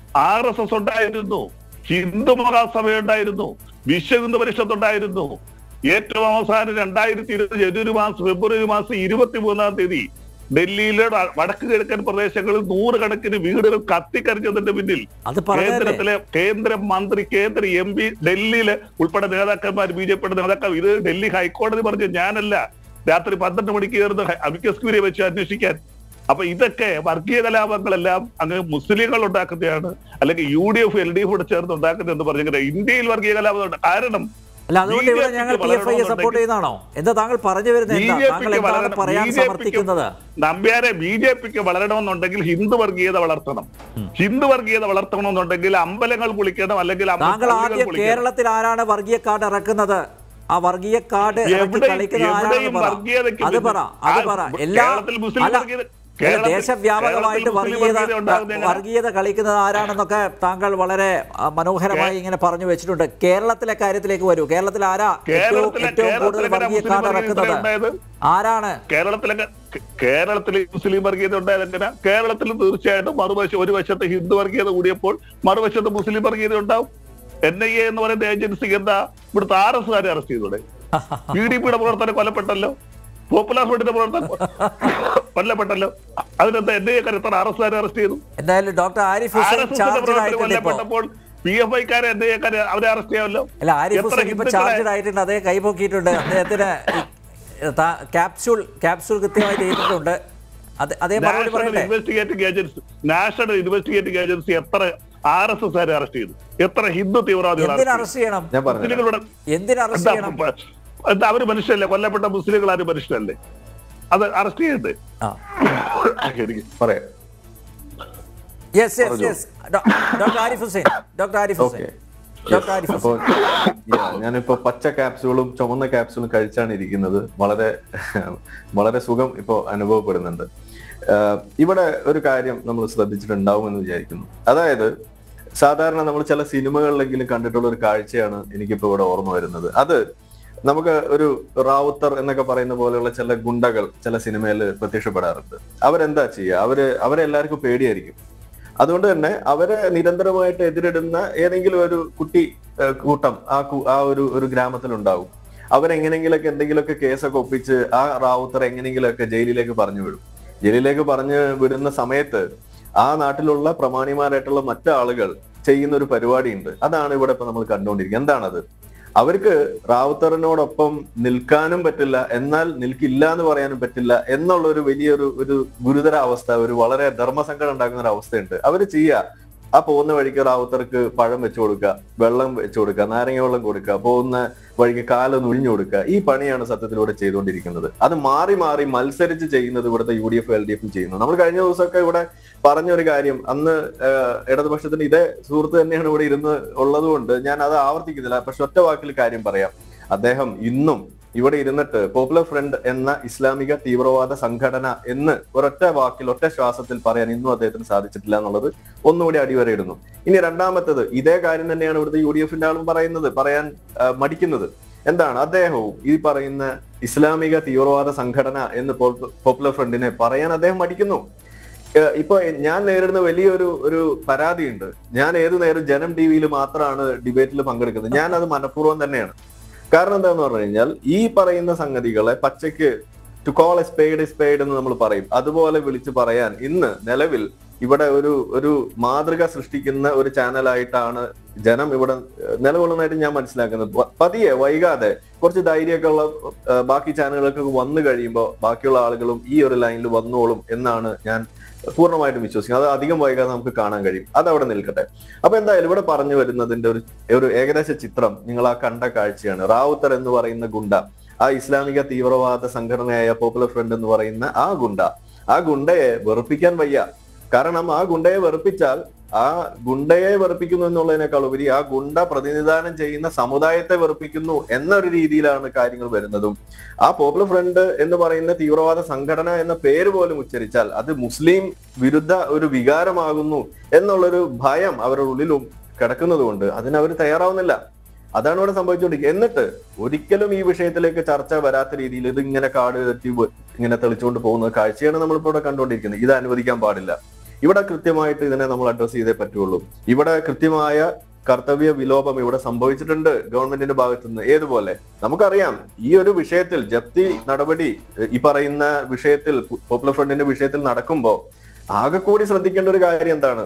RSS ഉണ്ടായിരുന്നു, ഹിന്ദു മഹാസഭ ഉണ്ടായിരുന്നു, വിശ്വ ഹിന്ദു പരിഷത്ത് ഉണ്ടായിരുന്നു, ഏറ്റവും അവസാനം 2020 ജനുവരി മാസം ഫെബ്രുവരി മാസം 23-ാം തീയതി ഡൽഹിയിലെ വടക്ക് കിഴക്കൻ പ്രദേശങ്ങളിൽ 100 കണക്കിന് വീടുകൾ കത്തിക്കരിച്ചതിന്റെ പിന്നിൽ കേന്ദ്രത്തിലെ കേന്ദ്രമന്ത്രി, കേന്ദ്ര MP, ഡൽഹിയിലെ ഉൾപ്പെടെ നേതാക്കന്മാർ, BJP നേതാക്കൾ, ഇത് ഡൽഹി ഹൈക്കോടതി പറഞ്ഞു, ഞാനല്ല, രാത്രി 12 മണിക്ക് ചേർന്ന് അമിക്കസ് ക്യൂറിയെ വെച്ച് അന്വേഷിക്കാൻ. അപ്പൊ ഇതൊക്കെ വർഗീയ കലാപങ്ങളെല്ലാം അങ്ങ് മുസ്ലിങ്ങൾ ഉണ്ടാക്കുന്നതാണ്, അല്ലെങ്കിൽ UDF LDF കൂടെ ചേർന്ന് ഉണ്ടാക്കുന്നത് എന്ന് പറഞ്ഞിങ്ങനെ ഇന്ത്യയിൽ വർഗീയ കലാപം. കാരണം അല്ല, അതുകൊണ്ട് ഇവിടെ ഞങ്ങൾ PFIയെ സപ്പോർട്ട് ചെയ്യുന്നതാണോ എന്താ താങ്കൾ പറഞ്ഞു വരുന്നത്? നമ്പ്യാരെ, BJPക്ക് വളരണമെന്നുണ്ടെങ്കിൽ ഹിന്ദു വർഗീയത വളർത്തണം. ഹിന്ദു വർഗീയത വളർത്തണമെന്നുണ്ടെങ്കിൽ അമ്പലങ്ങൾ പൊളിക്കണം, അല്ലെങ്കിൽ താങ്കൾ ആദ്യം കേരളത്തിൽ ആരാണ് വർഗീയ കാർഡ് ഇറക്കുന്നത്? ആ വർഗീയ കാർഡ് അത് പറ. ദേശവ്യാപകമായിട്ട് വർഗീയത കളിക്കുന്നത് ആരാണെന്നൊക്കെ താങ്കൾ വളരെ മനോഹരമായി ഇങ്ങനെ പറഞ്ഞു വെച്ചിട്ടുണ്ട്. കേരളത്തിലെ കാര്യത്തിലേക്ക് വരൂ. കേരളത്തിൽ ആരാ ഏറ്റവും കൂടുതൽ വർഗീയ കാർഡ് ഇറക്കുന്നത്? ആരാണ് കേരളത്തിൽ മുസ്ലിം വർഗീയത ഉണ്ടായത്? എങ്ങനെ? കേരളത്തിൽ തീർച്ചയായിട്ടും ഒരു വശത്ത് ഹിന്ദു വർഗീയത കൂടിയപ്പോൾ മറുവശത്ത് മുസ്ലിം വർഗീയത ഉണ്ടാവും. NIA എന്ന് പറയുന്ന ഏജൻസി എന്താ ഇവിടുത്തെ RSകാരെ അറസ്റ്റ് ചെയ്തോടെ? PDPയുടെ പ്രവർത്തനം കൊല്ലപ്പെട്ടല്ലോ, പോപ്പുലർ ഫ്രണ്ടിന്റെ പ്രവർത്തനം കൊല്ലപ്പെട്ടല്ലോ. അതിനെന്താ NIA-ക്കാരെ എത്ര RSകാരെ അറസ്റ്റ് ചെയ്തു? എന്തായാലും ഡോക്ടർ ആരിഫ് കൊല്ലപ്പെട്ടപ്പോൾ PFIക്കാരെ NIA-ക്കാരെ അവരെ അറസ്റ്റ് ചെയ്യാമല്ലോ. അല്ല, ആരിഫ് ഹുസൈൻ ഇപ്പൊ ചാർജഡ് ആയിട്ടുണ്ട്, അതേ കൈപോക്കിയിട്ടുണ്ട്. അദ്ദേഹത്തിന് ക്യാപ്സ്യൂൾ കൃത്യമായി ചെയ്തിട്ടുണ്ട്. നാഷണൽ ഇൻവെസ്റ്റിഗേറ്റിംഗ് ഏജൻസി എത്ര RSകാരെ അറസ്റ്റ് ചെയ്തു? എത്ര ഹിന്ദു തീവ്രവാദികളെ അറസ്റ്റ് ചെയ്യണം? അവര് മനുഷ്യല്ലേ? കൊല്ലപ്പെട്ട മുസ്ലിങ്ങൾ ആരും മനുഷ്യരല്ലേ? അത് അറസ്റ്റ് ചെയ്യണ്ടേ? എനിക്ക് പറയാം. അപ്പോൾ ഞാനിപ്പോ പച്ച ക്യാപ്സ്യൂളും ചുമന്ന ക്യാപ്സ്യൂളും കഴിച്ചാണ് ഇരിക്കുന്നത്. വളരെ സുഖം ഇപ്പോ അനുഭവപ്പെടുന്നുണ്ട്. ഇവിടെ ഒരു കാര്യം നമ്മൾ ശ്രദ്ധിച്ചിട്ടുണ്ടാവുമെന്ന് വിചാരിക്കുന്നു. അതായത് സാധാരണ നമ്മൾ ചില സിനിമകളിലെങ്കിലും കണ്ടിട്ടുള്ള ഒരു കാഴ്ചയാണ് എനിക്കിപ്പോ ഇവിടെ ഓർമ്മ വരുന്നത്. അത് നമുക്ക് ഒരു റാവുത്തർ എന്നൊക്കെ പറയുന്ന പോലെയുള്ള ചില ഗുണ്ടകൾ ചില സിനിമയിൽ പ്രത്യക്ഷപ്പെടാറുണ്ട്. അവരെന്താ ചെയ്യുക? അവരെ എല്ലാവർക്കും പേടിയായിരിക്കും. അതുകൊണ്ട് തന്നെ അവരെ നിരന്തരമായിട്ട് എതിരിടുന്ന ഏതെങ്കിലും ഒരു കുട്ടി കൂട്ടം ആ ഒരു ഗ്രാമത്തിലുണ്ടാവും. അവരെങ്ങനെങ്കിലൊക്കെ എന്തെങ്കിലുമൊക്കെ കേസൊക്കെ ഒപ്പിച്ച് ആ റാവുത്തർ എങ്ങനെങ്കിലുമൊക്കെ ജയിലിലേക്ക് പറഞ്ഞു വിടും. ജയിലിലേക്ക് പറഞ്ഞു വിടുന്ന സമയത്ത് ആ നാട്ടിലുള്ള പ്രമാണിമാരായിട്ടുള്ള മറ്റാളുകൾ ചെയ്യുന്ന ഒരു പരിപാടിയുണ്ട്. അതാണ് ഇവിടെ ഇപ്പൊ നമ്മൾ കണ്ടുകൊണ്ടിരിക്കുന്നത്. എന്താണത്? അവർക്ക് റാവുത്തറിനോടൊപ്പം നിൽക്കാനും പറ്റില്ല, എന്നാൽ നിൽക്കില്ല എന്ന് പറയാനും പറ്റില്ല എന്നുള്ള ഒരു വലിയൊരു ഗുരുതര അവസ്ഥ, ഒരു വളരെ ധർമ്മസങ്കടം ഉണ്ടാക്കുന്ന ഒരു അവസ്ഥയുണ്ട്. അവര് ചെയ്യുക, ആ പോകുന്ന വഴിക്ക് റാവുത്തർക്ക് പഴം വെച്ചു കൊടുക്കുക, വെള്ളം വെച്ചു കൊടുക്കുക, നാരങ്ങ വെള്ളം കൊടുക്കുക, പോകുന്ന വഴിക്ക് കാലൊന്ന് ഒഴിഞ്ഞു കൊടുക്കുക. ഈ പണിയാണ് സത്യത്തിലൂടെ ചെയ്തുകൊണ്ടിരിക്കുന്നത്. അത് മാറി മാറി മത്സരിച്ച് ചെയ്യുന്നത് ഇവിടുത്തെ UDF LDF ചെയ്യുന്നു. നമ്മൾ കഴിഞ്ഞ ദിവസമൊക്കെ ഇവിടെ പറഞ്ഞൊരു കാര്യം, അന്ന് ഇടതുപക്ഷത്തിന് ഇതേ സുഹൃത്ത് തന്നെയാണ് ഇവിടെ ഇരുന്ന് ഉള്ളത് കൊണ്ട് ഞാൻ അത് ആവർത്തിക്കുന്നില്ല. പക്ഷെ ഒറ്റ വാക്കിൽ കാര്യം പറയാം. അദ്ദേഹം ഇന്നും ഇവിടെ ഇരുന്നിട്ട് പോപ്പുലർ ഫ്രണ്ട് എന്ന ഇസ്ലാമിക തീവ്രവാദ സംഘടന എന്ന് ഒരൊറ്റ വാക്കിൽ ഒറ്റ ശ്വാസത്തിൽ പറയാൻ ഇന്നും അദ്ദേഹത്തിന് സാധിച്ചിട്ടില്ല എന്നുള്ളത് ഒന്നുകൂടി അടിവരയിടുന്നു. ഇനി രണ്ടാമത്തത്, ഇതേ കാര്യം തന്നെയാണ് ഇവിടുത്തെ UDF-ന്റെ ആളും പറയാൻ മടിക്കുന്നത്. എന്താണ്? അദ്ദേഹവും ഈ പറയുന്ന ഇസ്ലാമിക തീവ്രവാദ സംഘടന എന്ന് പോപ്പുലർ ഫ്രണ്ടിനെ പറയാൻ അദ്ദേഹം മടിക്കുന്നു. ഇപ്പൊ ഞാൻ നേരിടുന്ന വലിയൊരു പരാതിയുണ്ട്. ഞാൻ ഏതു നേരം ജനം TV-യിൽ മാത്രമാണ് ഡിബേറ്റിൽ പങ്കെടുക്കുന്നത്. ഞാൻ അത് മനഃപൂർവ്വം തന്നെയാണ്. കാരണം എന്താന്ന് പറഞ്ഞു കഴിഞ്ഞാൽ ഈ പറയുന്ന സംഗതികളെ പച്ചയ്ക്ക് ടു കോൾ എ സ്പേഡ് എന്ന് നമ്മൾ പറയും, അതുപോലെ വിളിച്ചു പറയാൻ ഇന്ന് നിലവിൽ ഇവിടെ ഒരു മാതൃക സൃഷ്ടിക്കുന്ന ഒരു ചാനലായിട്ടാണ് ജനം ഇവിടെ നിലകൊള്ളുന്നതായിട്ട് ഞാൻ മനസ്സിലാക്കുന്നത്. പതിയെ വൈകാതെ കുറച്ച് ധൈര്യമൊക്കെ ഉള്ള ബാക്കി ചാനലുകൾക്ക് വന്നു കഴിയുമ്പോൾ ബാക്കിയുള്ള ആളുകളും ഈ ഒരു ലൈനിൽ വന്നോളും എന്നാണ് ഞാൻ പൂർണ്ണമായിട്ടും വിശ്വസിക്കുന്നത്. അത് അധികം വൈകാതെ നമുക്ക് കാണാൻ കഴിയും. അതവിടെ നിൽക്കട്ടെ. അപ്പൊ എന്തായാലും ഇവിടെ പറഞ്ഞു വരുന്നതിന്റെ ഒരു ഏകദേശ ചിത്രം നിങ്ങൾ ആ കണ്ട കാഴ്ചയാണ്. റാവുത്തർ എന്ന് പറയുന്ന ഗുണ്ട, ആ ഇസ്ലാമിക തീവ്രവാദ സംഘടനയായ പോപ്പുലർ ഫ്രണ്ട് എന്ന് പറയുന്ന ആ ഗുണ്ടയെ വെറുപ്പിക്കാൻ വയ്യ. കാരണം ആ ഗുണ്ടയെ വെറുപ്പിച്ചാൽ ആ ഗുണ്ടയെ വെറുപ്പിക്കുന്നു എന്നുള്ളതിനേക്കാൾ ഉപരി ആ ഗുണ്ട പ്രതിനിധാനം ചെയ്യുന്ന സമുദായത്തെ വെറുപ്പിക്കുന്നു എന്നൊരു രീതിയിലാണ് കാര്യങ്ങൾ വരുന്നതും. ആ പോപ്പുലർ ഫ്രണ്ട് എന്ന് പറയുന്ന തീവ്രവാദ സംഘടന എന്ന പേര് പോലും ഉച്ചരിച്ചാൽ അത് മുസ്ലിം വിരുദ്ധ ഒരു വികാരമാകുന്നു എന്നുള്ളൊരു ഭയം അവരുടെ ഉള്ളിലും കിടക്കുന്നത് കൊണ്ട് അതിനവർ തയ്യാറാവുന്നില്ല. അതാണ് ഇവിടെ സംഭവിച്ചുകൊണ്ടിരിക്കുക. എന്നിട്ട് ഒരിക്കലും ഈ വിഷയത്തിലേക്ക് ചർച്ച വരാത്ത രീതിയിൽ ഇത് ഇങ്ങനെ കാട് തെറ്റി ഇങ്ങനെ തെളിച്ചുകൊണ്ട് പോകുന്ന കാഴ്ചയാണ് നമ്മളിപ്പോൾ ഇവിടെ കണ്ടുകൊണ്ടിരിക്കുന്നത്. ഇത് അനുവദിക്കാൻ പാടില്ല. ഇവിടെ കൃത്യമായിട്ട് ഇതിനെ നമ്മൾ അഡ്രസ് ചെയ്തേ പറ്റുള്ളൂ. ഇവിടെ കൃത്യമായ കർത്തവ്യ വിലോപം ഇവിടെ സംഭവിച്ചിട്ടുണ്ട് ഗവൺമെന്റിന്റെ ഭാഗത്തുനിന്ന്. ഏതുപോലെ നമുക്കറിയാം, ഈ ഒരു വിഷയത്തിൽ ജപ്തി നടപടി ഈ പറയുന്ന വിഷയത്തിൽ പോപ്പുലർ ഫ്രണ്ടിന്റെ വിഷയത്തിൽ നടക്കുമ്പോൾ ആകെ കൂടി ശ്രദ്ധിക്കേണ്ട ഒരു കാര്യം എന്താണ്?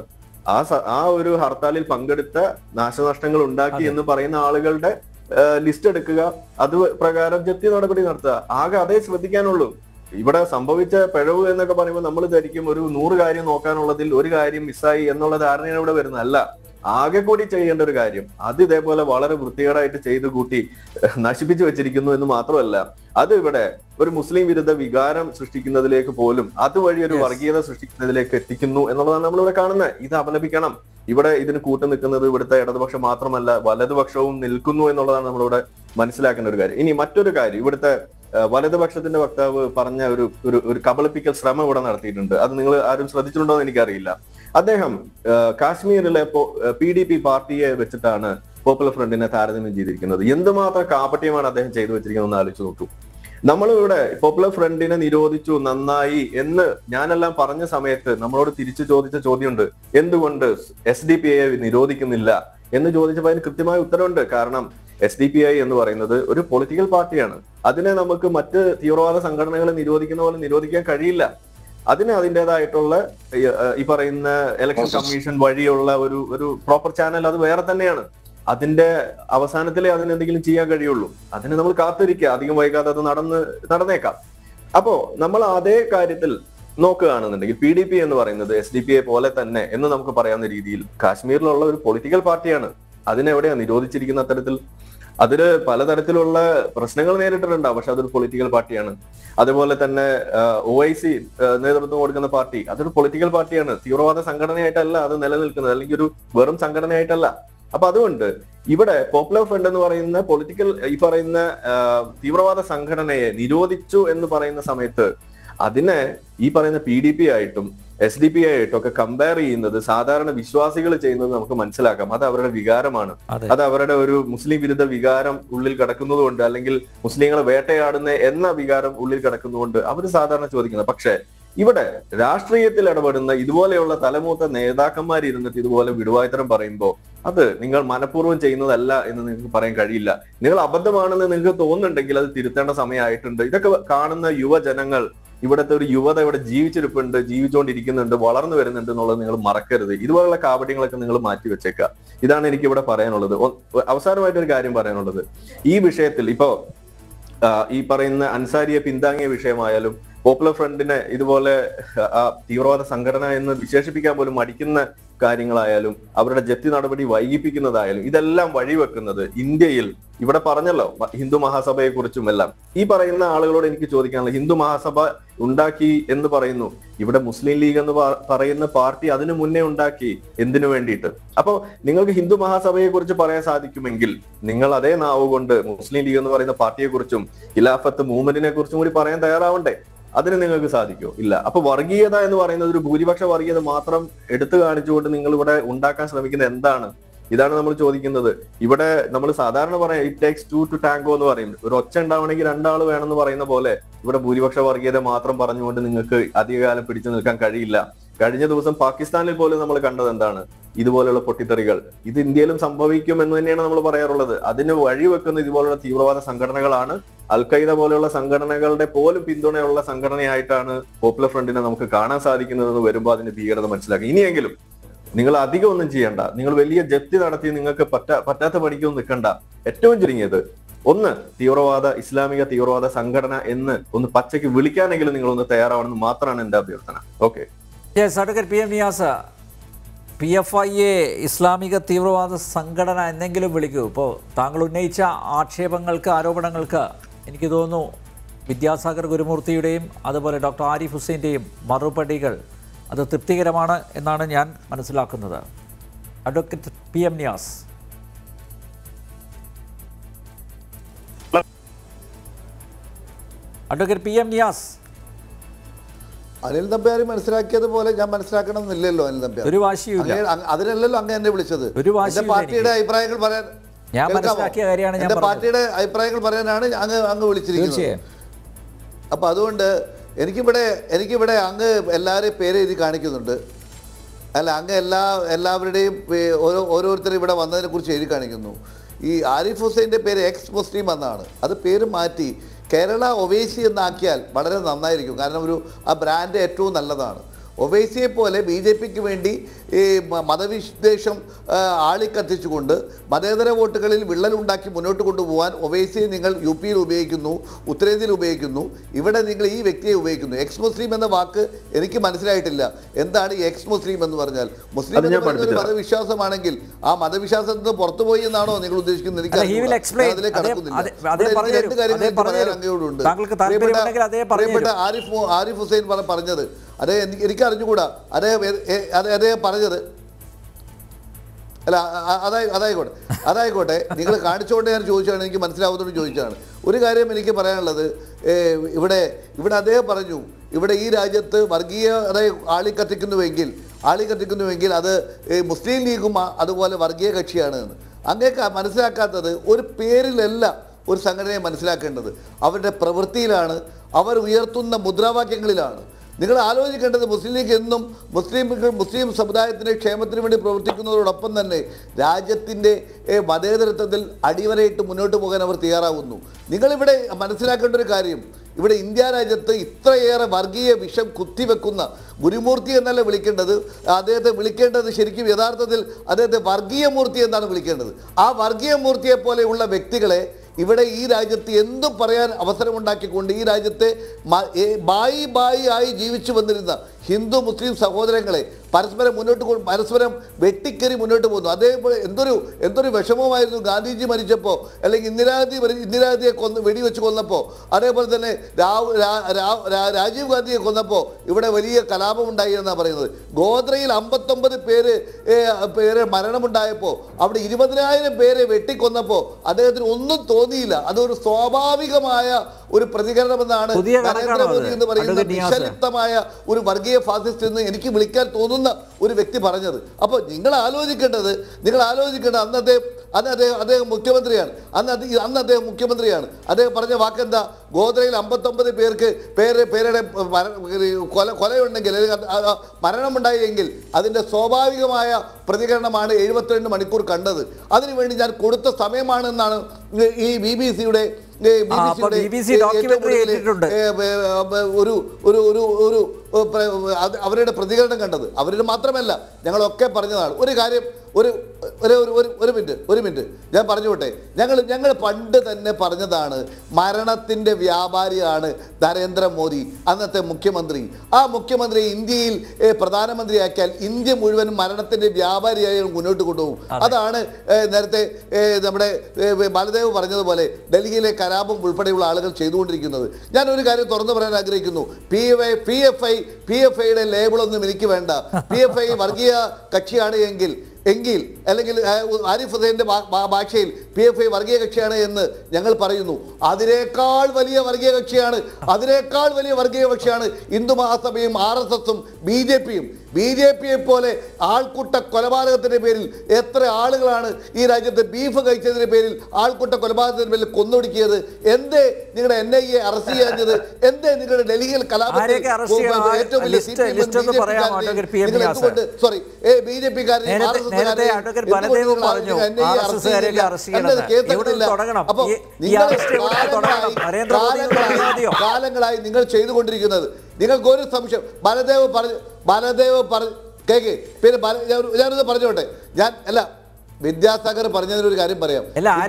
ആ ഒരു ഹർത്താലിൽ പങ്കെടുത്ത നാശനഷ്ടങ്ങൾ ഉണ്ടാക്കി എന്ന് പറയുന്ന ആളുകളുടെ ലിസ്റ്റ് എടുക്കുക, അത് പ്രകാരം ജപ്തി നടപടി നടത്തുക. ആകെ അതേ ശ്രദ്ധിക്കാനുള്ളൂ. ഇവിടെ സംഭവിച്ച പിഴവ് എന്നൊക്കെ പറയുമ്പോൾ നമ്മൾ ധരിക്കും ഒരു 100 കാര്യം നോക്കാനുള്ളതിൽ ഒരു കാര്യം മിസ്സായി എന്നുള്ള ധാരണയാണ് ഇവിടെ വരുന്നത്. അല്ല, ആകെ കൂടി ചെയ്യേണ്ട ഒരു കാര്യം അത് ഇതേപോലെ വളരെ വൃത്തികേടായിട്ട് ചെയ്തു കൂട്ടി നശിപ്പിച്ചു വെച്ചിരിക്കുന്നു എന്ന് മാത്രമല്ല, അത് ഇവിടെ ഒരു മുസ്ലിം വിരുദ്ധ വികാരം സൃഷ്ടിക്കുന്നതിലേക്ക് പോലും അതുവഴി ഒരു വർഗീയത സൃഷ്ടിക്കുന്നതിലേക്ക് എത്തിക്കുന്നു എന്നുള്ളതാണ് നമ്മളിവിടെ കാണുന്നത്. ഇത് അപലപിക്കണം. ഇവിടെ ഇതിന് കൂട്ടു നിൽക്കുന്നത് ഇവിടുത്തെ ഇടതുപക്ഷം മാത്രമല്ല, വലതുപക്ഷവും നിൽക്കുന്നു എന്നുള്ളതാണ് നമ്മളിവിടെ മനസ്സിലാക്കേണ്ട ഒരു കാര്യം. ഇനി മറ്റൊരു കാര്യം, ഇവിടുത്തെ വലതുപക്ഷത്തിന്റെ വക്താവ് പറഞ്ഞ ഒരു കബളിപ്പിക്കൽ ശ്രമം ഇവിടെ നടത്തിയിട്ടുണ്ട്. അത് നിങ്ങൾ ആരും ശ്രദ്ധിച്ചിട്ടുണ്ടോ എന്ന് എനിക്കറിയില്ല. അദ്ദേഹം കാശ്മീരിലെ PDP പാർട്ടിയെ വെച്ചിട്ടാണ് പോപ്പുലർ ഫ്രണ്ടിനെ താരതമ്യം ചെയ്തിരിക്കുന്നത്. എന്തുമാത്രം കാപട്യമാണ് അദ്ദേഹം ചെയ്തു വെച്ചിരിക്കുന്നത് എന്ന് ആലോചിച്ച് നോക്കൂ. നമ്മളിവിടെ പോപ്പുലർ ഫ്രണ്ടിനെ നിരോധിച്ചു നന്നായി എന്ന് ഞാനെല്ലാം പറഞ്ഞ സമയത്ത് നമ്മളോട് തിരിച്ചു ചോദിച്ച ചോദ്യമുണ്ട്, എന്തുകൊണ്ട് SDPI നിരോധിക്കുന്നില്ല എന്ന് ചോദിച്ചപ്പോൾ അതിന് കൃത്യമായ ഉത്തരവുണ്ട്. കാരണം SDPI എന്ന് പറയുന്നത് ഒരു പൊളിറ്റിക്കൽ പാർട്ടിയാണ്. അതിനെ നമുക്ക് മറ്റ് തീവ്രവാദ സംഘടനകളെ നിരോധിക്കുന്ന പോലെ നിരോധിക്കാൻ കഴിയില്ല. അതിന് അതിൻ്റെതായിട്ടുള്ള ഈ പറയുന്ന ഇലക്ഷൻ കമ്മീഷൻ വഴിയുള്ള ഒരു പ്രോപ്പർ ചാനൽ അത് വേറെ തന്നെയാണ്. അതിന്റെ അവസാനത്തിലേ അതിനെന്തെങ്കിലും ചെയ്യാൻ കഴിയുള്ളൂ. അതിന് നമ്മൾ കാത്തിരിക്കുക, അധികം വൈകാതെ അത് നടന്നേക്കാം. അപ്പോ നമ്മൾ അതേ കാര്യത്തിൽ നോക്കുകയാണെന്നുണ്ടെങ്കിൽ PDP എന്ന് പറയുന്നത് SDPI പോലെ തന്നെ എന്ന് നമുക്ക് പറയാവുന്ന രീതിയിൽ കാശ്മീരിലുള്ള ഒരു പൊളിറ്റിക്കൽ പാർട്ടിയാണ്. അതിനെവിടെയാണ് നിരോധിച്ചിരിക്കുന്ന അത്തരത്തിൽ? അതില് പലതരത്തിലുള്ള പ്രശ്നങ്ങൾ നേരിട്ടിട്ടുണ്ടാവും, പക്ഷെ അതൊരു പൊളിറ്റിക്കൽ പാർട്ടിയാണ്. അതുപോലെ തന്നെ OIC നേതൃത്വം കൊടുക്കുന്ന പാർട്ടി അതൊരു പൊളിറ്റിക്കൽ പാർട്ടിയാണ്. തീവ്രവാദ സംഘടനയായിട്ടല്ല അത് നിലനിൽക്കുന്നത്, അല്ലെങ്കിൽ ഒരു വെറും സംഘടനയായിട്ടല്ല. അപ്പൊ അതുകൊണ്ട് ഇവിടെ പോപ്പുലർ ഫ്രണ്ട് എന്ന് പറയുന്ന പൊളിറ്റിക്കൽ ഈ പറയുന്ന തീവ്രവാദ സംഘടനയെ നിരോധിച്ചു എന്ന് പറയുന്ന സമയത്ത് അതിനെ ഈ പറയുന്ന PDP ആയിട്ടും SDPI ആയിട്ടും ഒക്കെ കമ്പയർ ചെയ്യുന്നത് സാധാരണ വിശ്വാസികൾ ചെയ്യുന്നത് നമുക്ക് മനസ്സിലാക്കാം. അത് അവരുടെ വികാരമാണ്. അത് അവരുടെ ഒരു മുസ്ലിം വിരുദ്ധ വികാരം ഉള്ളിൽ കിടക്കുന്നത് കൊണ്ട്, അല്ലെങ്കിൽ മുസ്ലിങ്ങളെ വേട്ടയാടുന്ന എന്ന വികാരം ഉള്ളിൽ കിടക്കുന്നതുകൊണ്ട് അവർ സാധാരണ ചോദിക്കുന്നത്. പക്ഷെ ഇവിടെ രാഷ്ട്രീയത്തിൽ ഇടപെടുന്ന ഇതുപോലെയുള്ള തലമൂത്ത നേതാക്കന്മാർ ഇരുന്നിട്ട് ഇതുപോലെ വിടുവായുത്തരം പറയുമ്പോൾ അത് നിങ്ങൾ മനഃപൂർവ്വം ചെയ്യുന്നതല്ല എന്ന് നിങ്ങൾക്ക് പറയാൻ കഴിയില്ല. നിങ്ങൾ അബദ്ധമാണെന്ന് നിങ്ങൾക്ക് തോന്നുന്നുണ്ടെങ്കിൽ അത് തിരുത്തേണ്ട സമയമായിട്ടുണ്ട്. ഇതൊക്കെ കാണുന്ന യുവജനങ്ങൾ, ഇവിടുത്തെ ഒരു യുവത ഇവിടെ ജീവിച്ചിരിപ്പുണ്ട്, ജീവിച്ചുകൊണ്ടിരിക്കുന്നുണ്ട്, വളർന്നു വരുന്നുണ്ട് എന്നുള്ളത് നിങ്ങൾ മറക്കരുത്. ഇതുപോലുള്ള കാപട്യങ്ങളൊക്കെ നിങ്ങൾ മാറ്റി വെച്ചേക്കുക. ഇതാണ് എനിക്ക് ഇവിടെ പറയാനുള്ളത്. അവസാനമായിട്ടൊരു കാര്യം പറയാനുള്ളത്, ഈ വിഷയത്തിൽ ഇപ്പോ ഈ പറയുന്ന അൻസാരിയെ പിന്താങ്ങിയ വിഷയമായാലും പോപ്പുലർ ഫ്രണ്ടിനെ ഇതുപോലെ തീവ്രവാദ സംഘടന എന്ന് വിശേഷിപ്പിക്കാൻ പോലും മടിക്കുന്ന കാര്യങ്ങളായാലും അവരുടെ ജപ്തി നടപടി വൈകിപ്പിക്കുന്നതായാലും ഇതെല്ലാം വഴിവെക്കുന്നത് ഇന്ത്യയിൽ ഇവിടെ പറഞ്ഞല്ലോ ഹിന്ദു മഹാസഭയെ കുറിച്ചും എല്ലാം. ഈ പറയുന്ന ആളുകളോട് എനിക്ക് ചോദിക്കാനുള്ളത്, ഹിന്ദു മഹാസഭ ഉണ്ടാക്കി എന്ന് പറയുന്നു, ഇവിടെ മുസ്ലിം ലീഗ് എന്ന് പറയുന്ന പാർട്ടി അതിനു മുന്നേ ഉണ്ടാക്കി. എന്തിനു വേണ്ടിയിട്ട്? അപ്പൊ നിങ്ങൾക്ക് ഹിന്ദു മഹാസഭയെ കുറിച്ച് പറയാൻ സാധിക്കുമെങ്കിൽ നിങ്ങൾ അതേ നാവ് കൊണ്ട് മുസ്ലിം ലീഗ് എന്ന് പറയുന്ന പാർട്ടിയെ കുറിച്ചും ഖിലാഫത്ത് മൂവ്മെന്റിനെ കുറിച്ചും കൂടി പറയാൻ തയ്യാറാവണ്ടേ? അതിന് നിങ്ങൾക്ക് സാധിക്കുമോ? ഇല്ല. അപ്പൊ വർഗീയത എന്ന് പറയുന്നത് ഒരു ഭൂരിപക്ഷ വർഗീയത മാത്രം എടുത്തു കാണിച്ചുകൊണ്ട് നിങ്ങൾ ഇവിടെ ഉണ്ടാക്കാൻ ശ്രമിക്കുന്നത് എന്താണ്? ഇതാണ് നമ്മൾ ചോദിക്കുന്നത്. ഇവിടെ നമ്മൾ സാധാരണ പറയാം ഇറ്റ് ടേക്സ് 2 to tango എന്ന് പറയും. ഒരു ഒച്ച ഉണ്ടാവണമെങ്കിൽ 2 ആൾ വേണമെന്ന് പറയുന്ന പോലെ ഇവിടെ ഭൂരിപക്ഷ വർഗീയത മാത്രം പറഞ്ഞുകൊണ്ട് നിങ്ങൾക്ക് അധികകാലം പിടിച്ചു നിൽക്കാൻ കഴിയില്ല. കഴിഞ്ഞ ദിവസം പാകിസ്ഥാനിൽ പോലും നമ്മൾ കണ്ടത് എന്താണ്? ഇതുപോലെയുള്ള പൊട്ടിത്തെറികൾ. ഇത് ഇന്ത്യയിലും സംഭവിക്കും എന്ന് തന്നെയാണ് നമ്മൾ പറയാറുള്ളത്. അതിന് വഴിവെക്കുന്ന ഇതുപോലുള്ള തീവ്രവാദ സംഘടനകളാണ്. അൽ-ഖൈദ പോലെയുള്ള സംഘടനകളുടെ പോലും പിന്തുണയുള്ള സംഘടനയായിട്ടാണ് പോപ്പുലർ ഫ്രണ്ടിനെ നമുക്ക് കാണാൻ സാധിക്കുന്നതെന്ന് വരുമ്പോൾ അതിന്റെ ഭീകരത മനസ്സിലാക്കി. ഇനിയെങ്കിലും നിങ്ങൾ അധികം ഒന്നും ചെയ്യണ്ട. നിങ്ങൾ വലിയ ജപ്തി നടത്തി നിങ്ങൾക്ക് പറ്റാത്ത പണിക്കൊന്നും നിൽക്കണ്ട. ഏറ്റവും ചുരുങ്ങിയത് ഒന്ന് ഇസ്ലാമിക തീവ്രവാദ സംഘടന എന്ന് ഒന്ന് പച്ചയ്ക്ക് വിളിക്കാനെങ്കിലും നിങ്ങൾ ഒന്ന് തയ്യാറാവണമെന്ന് മാത്രമാണ് എന്റെ അഭ്യർത്ഥന. ഓക്കെ. അഡ്വക്കേറ്റ് PM നിയാസ്, PFIയെ ഇസ്ലാമിക തീവ്രവാദ സംഘടന എന്നെങ്കിലും വിളിക്കൂ. ഇപ്പോൾ താങ്കൾ ഉന്നയിച്ച ആക്ഷേപങ്ങൾക്ക്, ആരോപണങ്ങൾക്ക് എനിക്ക് തോന്നുന്നു വിദ്യാസാഗർ ഗുരുമൂർത്തിയുടെയും അതുപോലെ ഡോക്ടർ ആരിഫ് ഹുസൈൻ്റെയും മറുപടികൾ അത് തൃപ്തികരമാണ് എന്നാണ് ഞാൻ മനസ്സിലാക്കുന്നത്. Advocate PM Niyas. Advocate PM Niyas. Anil Nambiar മനസ്സിലാക്കിയതുപോലെ ഞാൻ മനസ്സിലാക്കണമെന്നില്ലല്ലോ. അനിൽ നമ്പ്യാർ ഒരു വാശിയില്ല. അതിനല്ലല്ലോ അങ്ങ് എന്നെ വിളിച്ചത്. എന്റെ പാർട്ടിയുടെ അഭിപ്രായങ്ങൾ പറയാൻ, എന്റെ പാർട്ടിയുടെ അഭിപ്രായങ്ങൾ പറയാനാണ് അങ്ങ് വിളിച്ചിരിക്കുന്നത്. അപ്പൊ അതുകൊണ്ട് എനിക്കിവിടെ അങ്ങ് എല്ലാവരെയും പേര് എഴുതി കാണിക്കുന്നുണ്ട്. അല്ല, അങ്ങ് എല്ലാവരുടെയും ഓരോരുത്തരും ഇവിടെ വന്നതിനെ കുറിച്ച് എഴുതി കാണിക്കുന്നു. ഈ ആരിഫ് ഹുസൈൻ്റെ പേര് എക്സ് മുസ്ലിം എന്നാണ്. അത് പേര് മാറ്റി കേരള ഒവൈസി എന്നാക്കിയാൽ വളരെ നന്നായിരിക്കും. കാരണം ആ ബ്രാൻഡ് ഏറ്റവും നല്ലതാണ്. ഒവൈസിയെ പോലെ ബി ജെ പിക്ക് വേണ്ടി ഈ മതവിദ്വേഷം ആളിക്കത്തിച്ചുകൊണ്ട് മതേതര വോട്ടുകളിൽ വിള്ളലുണ്ടാക്കി മുന്നോട്ട് കൊണ്ടുപോകാൻ ഒവൈസിയെ നിങ്ങൾ യു പിയിൽ ഉപയോഗിക്കുന്നു, ഉത്തരേന്ത്യയിൽ ഉപയോഗിക്കുന്നു, ഇവിടെ നിങ്ങൾ ഈ വ്യക്തിയെ ഉപയോഗിക്കുന്നു. എക്സ് മുസ്ലിം എന്ന വാക്ക് എനിക്ക് മനസ്സിലായിട്ടില്ല. എന്താണ് ഈ എക്സ് മുസ്ലിം എന്ന് പറഞ്ഞാൽ? മുസ്ലിം എന്ന് പറയുന്ന ഒരു മതവിശ്വാസമാണെങ്കിൽ ആ മതവിശ്വാസത്തിൽ നിന്ന് പുറത്തുപോയി എന്നാണോ നിങ്ങൾ ഉദ്ദേശിക്കുന്നത്? എനിക്ക് അതിലേക്ക് കടക്കുന്നില്ല. രണ്ട് കാര്യങ്ങൾ എനിക്ക് പറയാൻ അങ്ങയോടുണ്ട്. പ്രിയപ്പെട്ട ആരിഫ് ഹുസൈൻ പറഞ്ഞത് എനിക്ക് അറിഞ്ഞുകൂടാ. അദ്ദേഹം പറഞ്ഞത് അല്ല, അതായിക്കോട്ടെ, നിങ്ങൾ കാണിച്ചുകൊണ്ട് ഞാൻ ചോദിച്ചാണ്, എനിക്ക് മനസ്സിലാവുന്നതുകൊണ്ട് ചോദിച്ചാണ്. ഒരു കാര്യം എനിക്ക് പറയാനുള്ളത്, ഇവിടെ അദ്ദേഹം പറഞ്ഞു, ഇവിടെ ഈ രാജ്യത്ത് വർഗീയത ആളിക്കത്തിക്കുന്നുവെങ്കിൽ അത് മുസ്ലിം ലീഗും അതുപോലെ വർഗീയ കക്ഷിയാണ് എന്ന്. അങ്ങേക്ക് മനസ്സിലാക്കാത്തത് ഒരു പേരിലല്ല ഒരു സംഘടനയെ മനസ്സിലാക്കേണ്ടത്, അവരുടെ പ്രവൃത്തിയിലാണ്, അവർ ഉയർത്തുന്ന മുദ്രാവാക്യങ്ങളിലാണ്. നിങ്ങൾ ആലോചിക്കേണ്ടത് മുസ്ലിം ലീഗ് എന്നും മുസ്ലിം സമുദായത്തിൻ്റെ ക്ഷേമത്തിന് വേണ്ടി പ്രവർത്തിക്കുന്നതോടൊപ്പം തന്നെ രാജ്യത്തിൻ്റെ മതേതരത്വത്തിൽ അടിവരയിട്ട് മുന്നോട്ട് പോകാൻ അവർ തയ്യാറാവുന്നു. നിങ്ങളിവിടെ മനസ്സിലാക്കേണ്ട ഒരു കാര്യം, ഇവിടെ ഇന്ത്യ രാജ്യത്ത് ഇത്രയേറെ വർഗീയ വിഷം കുത്തിവെക്കുന്ന ഗുരുമൂർത്തി എന്നല്ല വിളിക്കേണ്ടത്, അദ്ദേഹത്തെ വിളിക്കേണ്ടത് ശരിക്കും യഥാർത്ഥത്തിൽ അദ്ദേഹത്തെ വർഗീയ മൂർത്തി എന്നാണ് വിളിക്കേണ്ടത്. ആ വർഗീയ മൂർത്തിയെ പോലെയുള്ള വ്യക്തികളെ ഇവിടെ ഈ രാജ്യത്ത് എന്തും പറയാൻ അവസരമുണ്ടാക്കിക്കൊണ്ട് ഈ രാജ്യത്തെ ബായി ആയി ജീവിച്ചു വന്നിരുന്ന ഹിന്ദു മുസ്ലിം സഹോദരങ്ങളെ പരസ്പരം വെട്ടിക്കറി മുന്നോട്ട് പോകുന്നു. അതേപോലെ എന്തൊരു വിഷമമായിരുന്നു ഗാന്ധിജി മരിച്ചപ്പോൾ, അല്ലെങ്കിൽ ഇന്ദിരാഗാന്ധിയെ വെടിവെച്ച് കൊന്നപ്പോൾ, അതേപോലെ തന്നെ രാജീവ് ഗാന്ധിയെ കൊന്നപ്പോൾ ഇവിടെ വലിയ കലാപമുണ്ടായി എന്നാണ് പറയുന്നത്. ഗോദ്രയിൽ 59 പേര് മരണമുണ്ടായപ്പോൾ അവിടെ 20,000 പേരെ വെട്ടിക്കൊന്നപ്പോൾ അദ്ദേഹത്തിന് ഒന്നും തോന്നിയില്ല. അതൊരു സ്വാഭാവികമായ ഒരു പ്രതികരണമെന്നാണ് നരേന്ദ്രമോദി എന്ന് പറയുന്ന വിഷലിപ്തമായ ഒരു വർഗീയ ഫാസിസ്റ്റ് എന്ന് എനിക്ക് വിളിക്കാൻ തോന്നുന്ന ഒരു വ്യക്തി പറഞ്ഞത്. അപ്പോൾ നിങ്ങൾ ആലോചിക്കേണ്ടത് അന്ന് അദ്ദേഹം മുഖ്യമന്ത്രിയാണ്. അന്ന് അദ്ദേഹം മുഖ്യമന്ത്രിയാണ്. അദ്ദേഹം പറഞ്ഞ വാക്കെന്താ? ഗോദ്രയിൽ 59 പേരുടെ കൊലയുണ്ടെങ്കിൽ, മരണമുണ്ടായെങ്കിൽ അതിൻ്റെ സ്വാഭാവികമായ പ്രതികരണമാണ് 72 മണിക്കൂർ കണ്ടത്. അതിനുവേണ്ടി ഞാൻ കൊടുത്ത സമയമാണെന്നാണ് ഈ BBC-യുടെ അവരുടെ പ്രതികരണം കണ്ടത്. അവരിൽ മാത്രമല്ല, ഞങ്ങളൊക്കെ പറഞ്ഞതാണ്. ഒരു കാര്യം, ഒരു മിനിറ്റ് ഞാൻ പറഞ്ഞോട്ടെ. ഞങ്ങൾ പണ്ട് തന്നെ പറഞ്ഞതാണ്, മരണത്തിൻ്റെ വ്യാപാരിയാണ് നരേന്ദ്രമോദി, അന്നത്തെ മുഖ്യമന്ത്രി. ആ മുഖ്യമന്ത്രി ഇന്ത്യയിൽ പ്രധാനമന്ത്രിയാക്കിയാൽ ഇന്ത്യ മുഴുവൻ മരണത്തിൻ്റെ വ്യാപാരിയായി മുന്നോട്ട് കൊണ്ടുപോകും. അതാണ് നേരത്തെ നമ്മുടെ ബലദേവ് പറഞ്ഞതുപോലെ ഡൽഹിയിലെ കലാപം ഉൾപ്പെടെയുള്ള ആളുകൾ ചെയ്തുകൊണ്ടിരിക്കുന്നത്. ഞാൻ ഒരു കാര്യം തുറന്നു പറയാൻ ആഗ്രഹിക്കുന്നു. PFIയുടെ ലേബിളൊന്നും എനിക്ക് വേണ്ട. PFI വർഗീയ കക്ഷിയാണ് എങ്കിൽ അല്ലെങ്കിൽ ആരിഫ് ഹുസൈൻ്റെ ഭാഷയിൽ PFI വർഗീയ കക്ഷിയാണ് എന്ന് ഞങ്ങൾ പറയുന്നു. അതിനേക്കാൾ വലിയ വർഗീയ കക്ഷിയാണ് ഹിന്ദു മഹാസഭയും RSSും BJPയെ പോലെ ആൾക്കൂട്ട കൊലപാതകത്തിന്റെ പേരിൽ എത്ര ആളുകളാണ് ഈ രാജ്യത്ത് ബീഫ് കഴിച്ചതിന്റെ പേരിൽ ആൾക്കൂട്ട കൊലപാതകത്തിന്റെ പേരിൽ കൊന്നൊടുക്കിയത്? എന്തേ നിങ്ങളുടെ NIA അറസ്റ്റ് ചെയ്യാഞ്ഞത്? എന്തേ നിങ്ങളുടെ ഡൽഹിയിൽ കലാപത്തിൽ ഏറ്റവും വലിയ കാലങ്ങളായി നിങ്ങൾ ചെയ്തുകൊണ്ടിരിക്കുന്നത്? നിങ്ങൾക്ക് ഒരു സംശയം? ബലദേവ് കേക്ക്. പിന്നെ ഞാനൊന്ന് പറഞ്ഞോട്ടെ, വിദ്യാസാഗർ പറഞ്ഞതിനൊരു കാര്യം പറയാം.